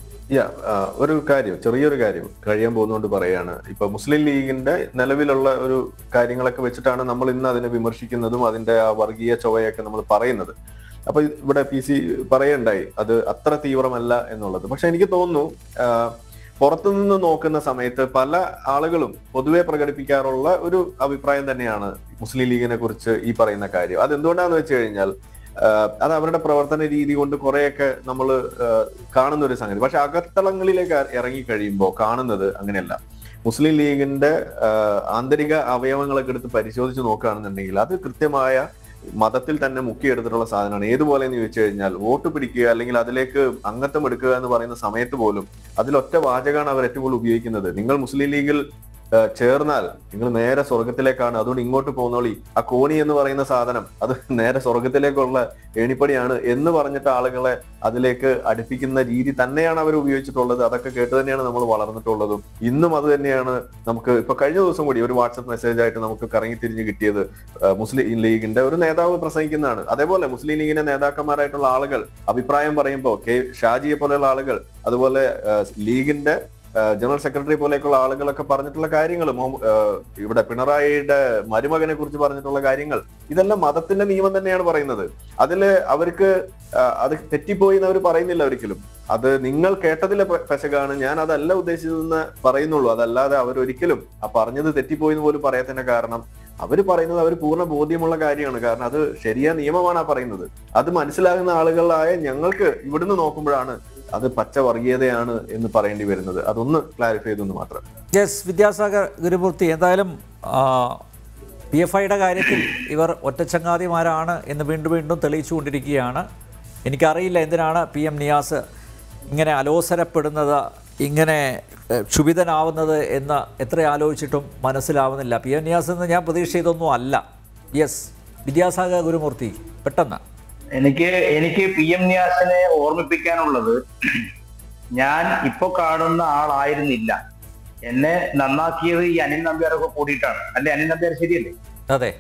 ഒരു കാര്യം, ചെറിയൊരു കാര്യം കഴിയാൻ പോകുന്നതുകൊണ്ട് പറയാണ്. ഇപ്പൊ മുസ്ലിം ലീഗിന്റെ നിലവിലുള്ള ഒരു കാര്യങ്ങളൊക്കെ വെച്ചിട്ടാണ് നമ്മൾ ഇന്ന് അതിനെ വിമർശിക്കുന്നതും അതിന്റെ ആ വർഗീയ ചൊവ്വയൊക്കെ നമ്മൾ പറയുന്നത്. അപ്പൊ ഇവിടെ PC പറയണ്ടായി അത് അത്ര തീവ്രമല്ല എന്നുള്ളത്. പക്ഷെ എനിക്ക് തോന്നുന്നു പുറത്തുനിന്ന് നോക്കുന്ന സമയത്ത് പല ആളുകളും പൊതുവെ പ്രകടിപ്പിക്കാറുള്ള ഒരു അഭിപ്രായം തന്നെയാണ് മുസ്ലിം ലീഗിനെ കുറിച്ച് ഈ പറയുന്ന കാര്യം. അതെന്തുകൊണ്ടാന്ന് വെച്ച് കഴിഞ്ഞാൽ അത് അവരുടെ പ്രവർത്തന രീതി കൊണ്ട് കുറെയൊക്കെ നമ്മൾ കാണുന്ന ഒരു സംഗതി. പക്ഷെ അകത്തളങ്ങളിലേക്ക് ഇറങ്ങി കഴിയുമ്പോൾ കാണുന്നത് അങ്ങനെയല്ല. മുസ്ലിം ലീഗിന്റെ ആന്തരിക അവയവങ്ങളൊക്കെ എടുത്ത് പരിശോധിച്ച് നോക്കുകയാണെന്നുണ്ടെങ്കിൽ അത് കൃത്യമായ മതത്തിൽ തന്നെ മുക്കിയെടുത്തിട്ടുള്ള സാധനമാണ്. ഏതുപോലെ എന്ന് ചോദിച്ചു കഴിഞ്ഞാൽ വോട്ട് പിടിക്കുക അല്ലെങ്കിൽ അതിലേക്ക് അംഗത്വം എടുക്കുക എന്ന് പറയുന്ന സമയത്ത് പോലും അതിലൊറ്റ വാചകമാണ് അവർ ഏറ്റവും കൂടുതൽ ഉപയോഗിക്കുന്നത്. നിങ്ങൾ മുസ്ലിം ലീഗിൽ ചേർന്നാൽ നിങ്ങൾ നേരെ സ്വർഗത്തിലേക്കാണ്, അതുകൊണ്ട് ഇങ്ങോട്ട് പോന്നോളി. ആ കോണി എന്ന് പറയുന്ന സാധനം അത് നേരെ സ്വർഗത്തിലേക്കുള്ള ഏണിപ്പടിയാണ് എന്ന് പറഞ്ഞിട്ട് ആളുകളെ അതിലേക്ക് അടുപ്പിക്കുന്ന രീതി തന്നെയാണ് അവർ ഉപയോഗിച്ചിട്ടുള്ളത്. അതൊക്കെ കേട്ട് തന്നെയാണ് നമ്മൾ വളർന്നിട്ടുള്ളതും. ഇന്നും അത് തന്നെയാണ്. നമുക്ക് ഇപ്പൊ കഴിഞ്ഞ ദിവസം കൂടി ഒരു വാട്സപ്പ് മെസ്സേജ് ആയിട്ട് നമുക്ക് കറങ്ങിത്തിരിഞ്ഞ് കിട്ടിയത് മുസ്ലിം ലീഗിന്റെ ഒരു നേതാവ് പ്രസംഗിക്കുന്നതാണ്. അതേപോലെ മുസ്ലിം ലീഗിന്റെ നേതാക്കന്മാരായിട്ടുള്ള ആളുകൾ അഭിപ്രായം പറയുമ്പോൾ ഷാജിയെ പോലെയുള്ള ആളുകൾ, അതുപോലെ ലീഗിന്റെ ജനറൽ സെക്രട്ടറി പോലെയൊക്കെയുള്ള ആളുകളൊക്കെ പറഞ്ഞിട്ടുള്ള കാര്യങ്ങൾ, ഇവിടെ പിണറായിയുടെ മരുമകനെ കുറിച്ച് പറഞ്ഞിട്ടുള്ള കാര്യങ്ങൾ, ഇതെല്ലാം മതത്തിന്റെ നിയമം തന്നെയാണ് പറയുന്നത്. അതില് അവർക്ക് അത് തെറ്റിപ്പോയി എന്ന് അവർ പറയുന്നില്ല ഒരിക്കലും. അത് നിങ്ങൾ കേട്ടതിലെ പെശകാണ്, ഞാൻ അതല്ല ഉദ്ദേശിച്ചതെന്ന് പറയുന്നുള്ളൂ. അതല്ലാതെ അവരൊരിക്കലും ആ പറഞ്ഞത് തെറ്റിപ്പോയി എന്ന് പോലും പറയാത്തതിന്റെ കാരണം അവർ പറയുന്നത് അവർ പൂർണ്ണ ബോധ്യമുള്ള കാര്യമാണ്. കാരണം അത് ശരിയായ നിയമമാണ് ആ പറയുന്നത്. അത് മനസ്സിലാകുന്ന ആളുകളായ ഞങ്ങൾക്ക് ഇവിടുന്ന് നോക്കുമ്പോഴാണ് അത് പച്ച വർഗീയതയാണ് എന്ന് പറയേണ്ടി വരുന്നത്. അതൊന്ന് ക്ലാരിഫൈ ചെയ്തെന്ന് മാത്രം. വിദ്യാസാഗർ ഗുരുമൂർത്തി, എന്തായാലും PFIയുടെ കാര്യത്തിൽ ഇവർ ഒറ്റച്ചങ്ങാതിമാരാണ് എന്ന് വീണ്ടും തെളിയിച്ചുകൊണ്ടിരിക്കുകയാണ്. എനിക്കറിയില്ല എന്തിനാണ് PM നിയാസ് ഇങ്ങനെ അലോസരപ്പെടുന്നത്, ഇങ്ങനെ ക്ഷുഭിതനാവുന്നത് എന്ന് എത്ര ആലോചിച്ചിട്ടും മനസ്സിലാവുന്നില്ല. PM നിയാസ് എന്ന് ഞാൻ പ്രതീക്ഷ ചെയ്തൊന്നും അല്ല. വിദ്യാസാഗർ ഗുരുമൂർത്തി, പെട്ടെന്ന്. എനിക്ക് PM നിയാസിനെ ഓർമ്മിപ്പിക്കാനുള്ളത്, ഞാൻ ഇപ്പൊ കാണുന്ന ആളായിരുന്നില്ല. എന്നെ നന്നാക്കിയത് ഈ അനിൽ നമ്പ്യാരൊക്കെ കൂടിയിട്ടാണ്. അല്ലെ അനിൽ നമ്പ്യാർ ശരിയല്ലേ? അതെ.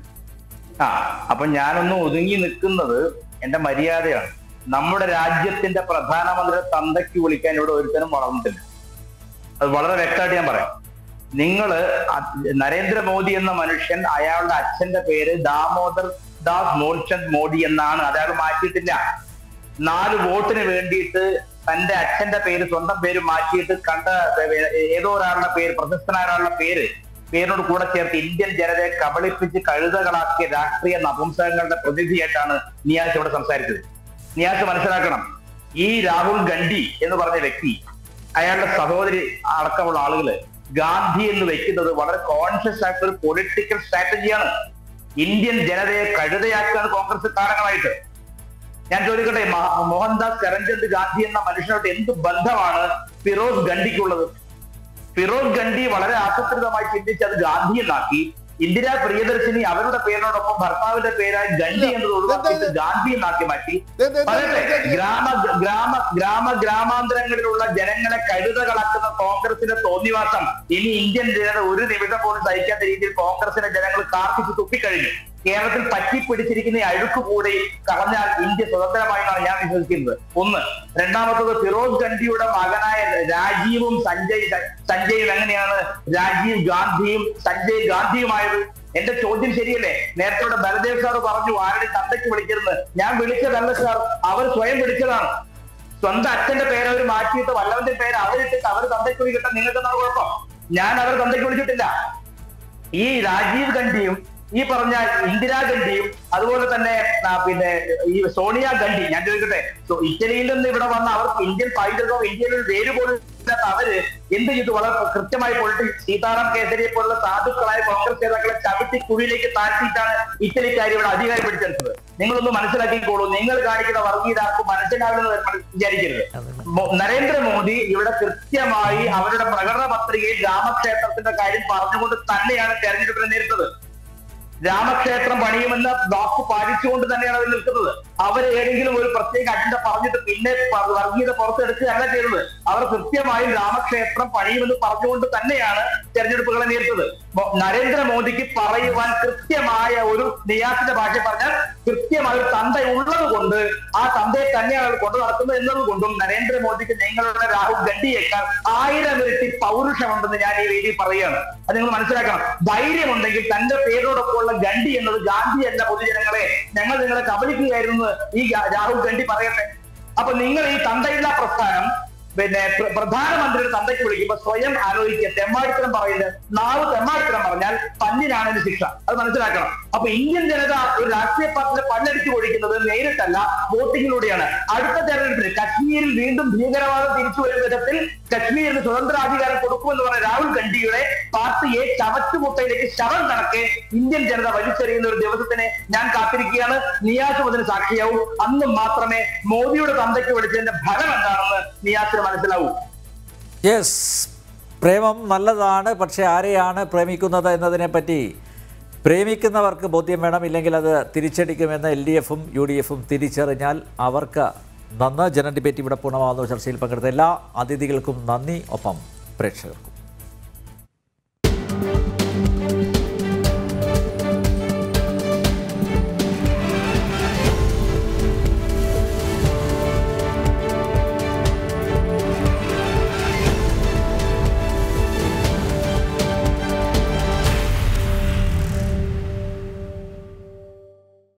അപ്പൊ ഞാനൊന്ന് ഒതുങ്ങി നിൽക്കുന്നത് എന്റെ മര്യാദയാണ്. നമ്മുടെ രാജ്യത്തിന്റെ പ്രധാനമന്ത്രിയെ തന്തയ്ക്ക് വിളിക്കാൻ ഇവിടെ ഒരുത്തനും വളർന്നിട്ടില്ല. അത് വളരെ വ്യക്തമായിട്ട് ഞാൻ പറയാം. നിങ്ങള് നരേന്ദ്രമോദി എന്ന മനുഷ്യൻ, അയാളുടെ അച്ഛന്റെ പേര് ദാമോദർ ദാസ് മോൾചന്ദ് മോഡി എന്നാണ്. അയാൾ മാറ്റിയിട്ടില്ല. 4 വോട്ടിന് വേണ്ടിയിട്ട് തന്റെ അച്ഛന്റെ പേര്, സ്വന്തം പേര് മാറ്റിയിട്ട് കണ്ട ഏതോ ഒരാളുടെ പേര്, പ്രശസ്തനായ ഒരാളുടെ പേരിനോട് കൂടെ ചേർത്ത് ഇന്ത്യൻ ജനതയെ കബളിപ്പിച്ച് കഴുതകളാക്കിയ രാഷ്ട്രീയ നപുംസകങ്ങളുടെ പ്രതിനിധിയായിട്ടാണ് നിയാസ് ഇവിടെ സംസാരിച്ചത്. നിയാസ് മനസ്സിലാക്കണം, ഈ രാഹുൽ ഗാന്ധി എന്ന് പറഞ്ഞ വ്യക്തി, അയാളുടെ സഹോദരി അടക്കമുള്ള ആളുകള് ഗാന്ധി എന്ന് വെക്കുന്നത് വളരെ കോൺഷ്യസ് ആയിട്ടുള്ള ഒരു പൊളിറ്റിക്കൽ സ്ട്രാറ്റജിയാണ്. ഇന്ത്യൻ ജനതയെ കഴുതയാക്കുകയാണ് കോൺഗ്രസ് കാലങ്ങളായിട്ട്. ഞാൻ ചോദിക്കട്ടെ, മോഹൻദാസ് കരംചന്ദ് ഗാന്ധി എന്ന മനുഷ്യനോട് എന്ത് ബന്ധമാണ് ഫിറോസ് ഗണ്ഡിക്കുള്ളത്? ഫിറോസ് ഗണ്ഡി വളരെ ആസൂത്രിതമായി ചിന്തിച്ച് അത് ഗാന്ധി എന്നാക്കി. ഇന്ദിരാ പ്രിയദർശിനി അവരുടെ പേരിനോടൊപ്പം ഭർത്താവിന്റെ പേരായി ഗണ്ഡി എന്നത് ഒഴിവാക്കിയിട്ട് ഗാന്ധി എന്നാക്കി മാറ്റി. പറയട്ടെ, ഗ്രാമാന്തരങ്ങളിലുള്ള ജനങ്ങളെ കഴുതകളാക്കുന്ന കോൺഗ്രസിന്റെ തോന്നിവാസം ഇനി ഇന്ത്യൻ ജനത ഒരു നിമിഷം പോലും സഹിക്കാത്ത രീതിയിൽ കോൺഗ്രസിന്റെ ജനങ്ങൾ കാർപ്പിച്ച് തുപ്പിക്കഴിഞ്ഞു. കേരളത്തിൽ പറ്റിപ്പിടിച്ചിരിക്കുന്ന ഈ അഴുക്ക് കൂടി കളഞ്ഞാൽ ഇന്ത്യ സ്വതന്ത്രമായെന്നാണ് ഞാൻ വിശ്വസിക്കുന്നത്. ഒന്ന്. രണ്ടാമത്തത്, ഫിറോസ് ഗണ്ഡിയുടെ മകനായ രാജീവും സഞ്ജയും എങ്ങനെയാണ് രാജീവ് ഗാന്ധിയും സഞ്ജയ് ഗാന്ധിയുമായത്? എന്റെ ചോദ്യം ശരിയല്ലേ? നേരത്തെ ബലദേവ് സാർ പറഞ്ഞു ആരുടെ തന്തയ്ക്ക് വിളിക്കരുത്. ഞാൻ വിളിച്ചതല്ല സാർ, അവർ സ്വയം വിളിച്ചതാണ്. സ്വന്തം അച്ഛന്റെ പേര് അവർ മാറ്റിയിട്ട് വല്ലവന്റെ പേര് അവരിട്ടിട്ട് അവർ തന്തയ്ക്ക് വിളിക്കട്ടെ, നിങ്ങൾക്ക് എന്താണ് കുഴപ്പം? ഞാൻ അവർ തന്തയ്ക്ക് വിളിച്ചിട്ടില്ല. ഈ രാജീവ് ഗാന്ധിയും ഈ പറഞ്ഞ ഇന്ദിരാഗാന്ധിയും അതുപോലെ തന്നെ പിന്നെ ഈ സോണിയ ഗാന്ധി, ഞാൻ ചോദിക്കട്ടെ, ഇറ്റലിയിൽ നിന്ന് ഇവിടെ വന്ന അവർക്ക് ഇന്ത്യൻ പൈതൃകവും ഇന്ത്യയിൽ ഒരു വേര് പോലും ഇല്ലാത്ത അവര് എന്ത് ചെയ്തു? വളരെ കൃത്യമായി പൊളിറ്റിക്സ് സീതാറാം കേസരിയെ പോലുള്ള സാധുക്കളായ കോൺഗ്രസ് നേതാക്കളെ ചവിട്ടി കുഴിയിലേക്ക് താഴ്ത്തിയിട്ടാണ് ഇറ്റലിക്കാർ ഇവിടെ അധികാരം പിടിച്ചെടുത്തത്. നിങ്ങളൊന്ന് മനസ്സിലാക്കിക്കോളൂ. നിങ്ങൾ കാണിക്കുന്ന വർഗീയതാക്കും മനസ്സിലാകുന്നത് വിചാരിക്കരുത്. നരേന്ദ്രമോദി ഇവിടെ കൃത്യമായി അവരുടെ പ്രകടന പത്രികയിൽ രാമക്ഷേത്രത്തിന്റെ കാര്യം പറഞ്ഞുകൊണ്ട് തന്നെയാണ് തെരഞ്ഞെടുപ്പിനെ നേരിട്ടത്. രാമക്ഷേത്രം പണിയുമെന്ന വാക്ക് പാലിച്ചുകൊണ്ട് തന്നെയാണ് അവർ നിൽക്കുന്നത്. അവർ ഏതെങ്കിലും ഒരു പ്രത്യേക അജണ്ട പറഞ്ഞിട്ട് പിന്നെ വർഗീയത പുറത്തെടുക്കുകയല്ല ചെയ്തത്. അവർ കൃത്യമായും രാമക്ഷേത്രം പണിയുമെന്ന് പറഞ്ഞുകൊണ്ട് തന്നെയാണ് തെരഞ്ഞെടുപ്പുകളെ നേരിട്ടത്. നരേന്ദ്രമോദിക്ക് പറയുവാൻ കൃത്യമായ ഒരു നിയാസിന്റെ ഭാഷ പറഞ്ഞാൽ കൃത്യമായ ഒരു തന്ത ഉള്ളത് കൊണ്ട് ആ തന്തയെ തന്നെയാണ് കൊണ്ടു നടക്കുന്നത് എന്നതുകൊണ്ടും നരേന്ദ്രമോദിക്ക് നിങ്ങളുടെ രാഹുൽ ഗണ്ഡിയേക്കാൾ 1000 ഇരട്ടി പൗരുഷമുണ്ടെന്ന് ഞാൻ ഈ രീതിയിൽ പറയുകയാണ്. അത് നിങ്ങൾ മനസ്സിലാക്കണം. ധൈര്യമുണ്ടെങ്കിൽ തന്റെ പേരോടൊപ്പമുള്ള ഗണ്ഡി എന്നത് ഗാന്ധി അല്ല. പൊതുജനങ്ങളെ, ഞങ്ങൾ നിങ്ങളെ കബളിക്കുകയായിരുന്നു ഈ രാഹുൽ ഗണ്ഡി പറയട്ടെ. അപ്പൊ നിങ്ങൾ ഈ തന്തയില്ലാ പ്രസ്ഥാനം പിന്നെ പ്രധാനമന്ത്രിയുടെ തന്തയ്ക്ക് വിളിക്കുമ്പോ സ്വയം ആലോചിക്കുക. തെമ്മാടിത്തരം പറയുന്നത്, നാവ് തെമ്മാടിത്തരം പറഞ്ഞാൽ പല്ലിനാണ് ഇതിന് ശിക്ഷ. അത് മനസ്സിലാക്കണം. അപ്പൊ ഇന്ത്യൻ ജനത ഒരു രാഷ്ട്രീയ പാർട്ടിയെ പല്ലടിച്ചു കൊഴിക്കുന്നത് നേരിട്ടല്ല, വോട്ടിങ്ങിലൂടെയാണ്. അടുത്ത തെരഞ്ഞെടുപ്പിൽ കശ്മീരിൽ വീണ്ടും ഭീകരവാദം തിരിച്ചു വരുന്ന വിധത്തിൽ കശ്മീരിന് സ്വതന്ത്രാധികാരം കൊടുക്കുമെന്ന് പറഞ്ഞ രാഹുൽ ഗണ്ഡിയുടെ പാർട്ടിയെ ചവറ്റുമുട്ടയിലേക്ക് ശവം കണക്കെ ഇന്ത്യൻ ജനത വലിച്ചെറിയുന്ന ഒരു ദിവസത്തിനെ ഞാൻ കാത്തിരിക്കുകയാണ്. നിയാസും അതിന് സാക്ഷിയാവും. അന്ന് മാത്രമേ മോദിയുടെ തന്തയ്ക്ക് വിളിച്ചതിന്റെ ഫലം എന്താണെന്ന് നിയാസിന് മനസ്സിലാവൂ. യെസ്, പ്രേമം നല്ലതാണ്. പക്ഷേ ആരെയാണ് പ്രേമിക്കുന്നത് എന്നതിനെ പറ്റി പ്രേമിക്കുന്നവർക്ക് ബോധ്യം വേണം. ഇല്ലെങ്കിൽ അത് തിരിച്ചടിക്കുമെന്ന് LDFും UDFും തിരിച്ചറിഞ്ഞാൽ അവർക്ക് നന്ന്. ജനം ഡിബേറ്റ് ഇവിടെ പൂർണ്ണമാകുന്ന ചർച്ചയിൽ പങ്കെടുത്ത എല്ലാ അതിഥികൾക്കും നന്ദി, ഒപ്പം പ്രേക്ഷകർക്കും.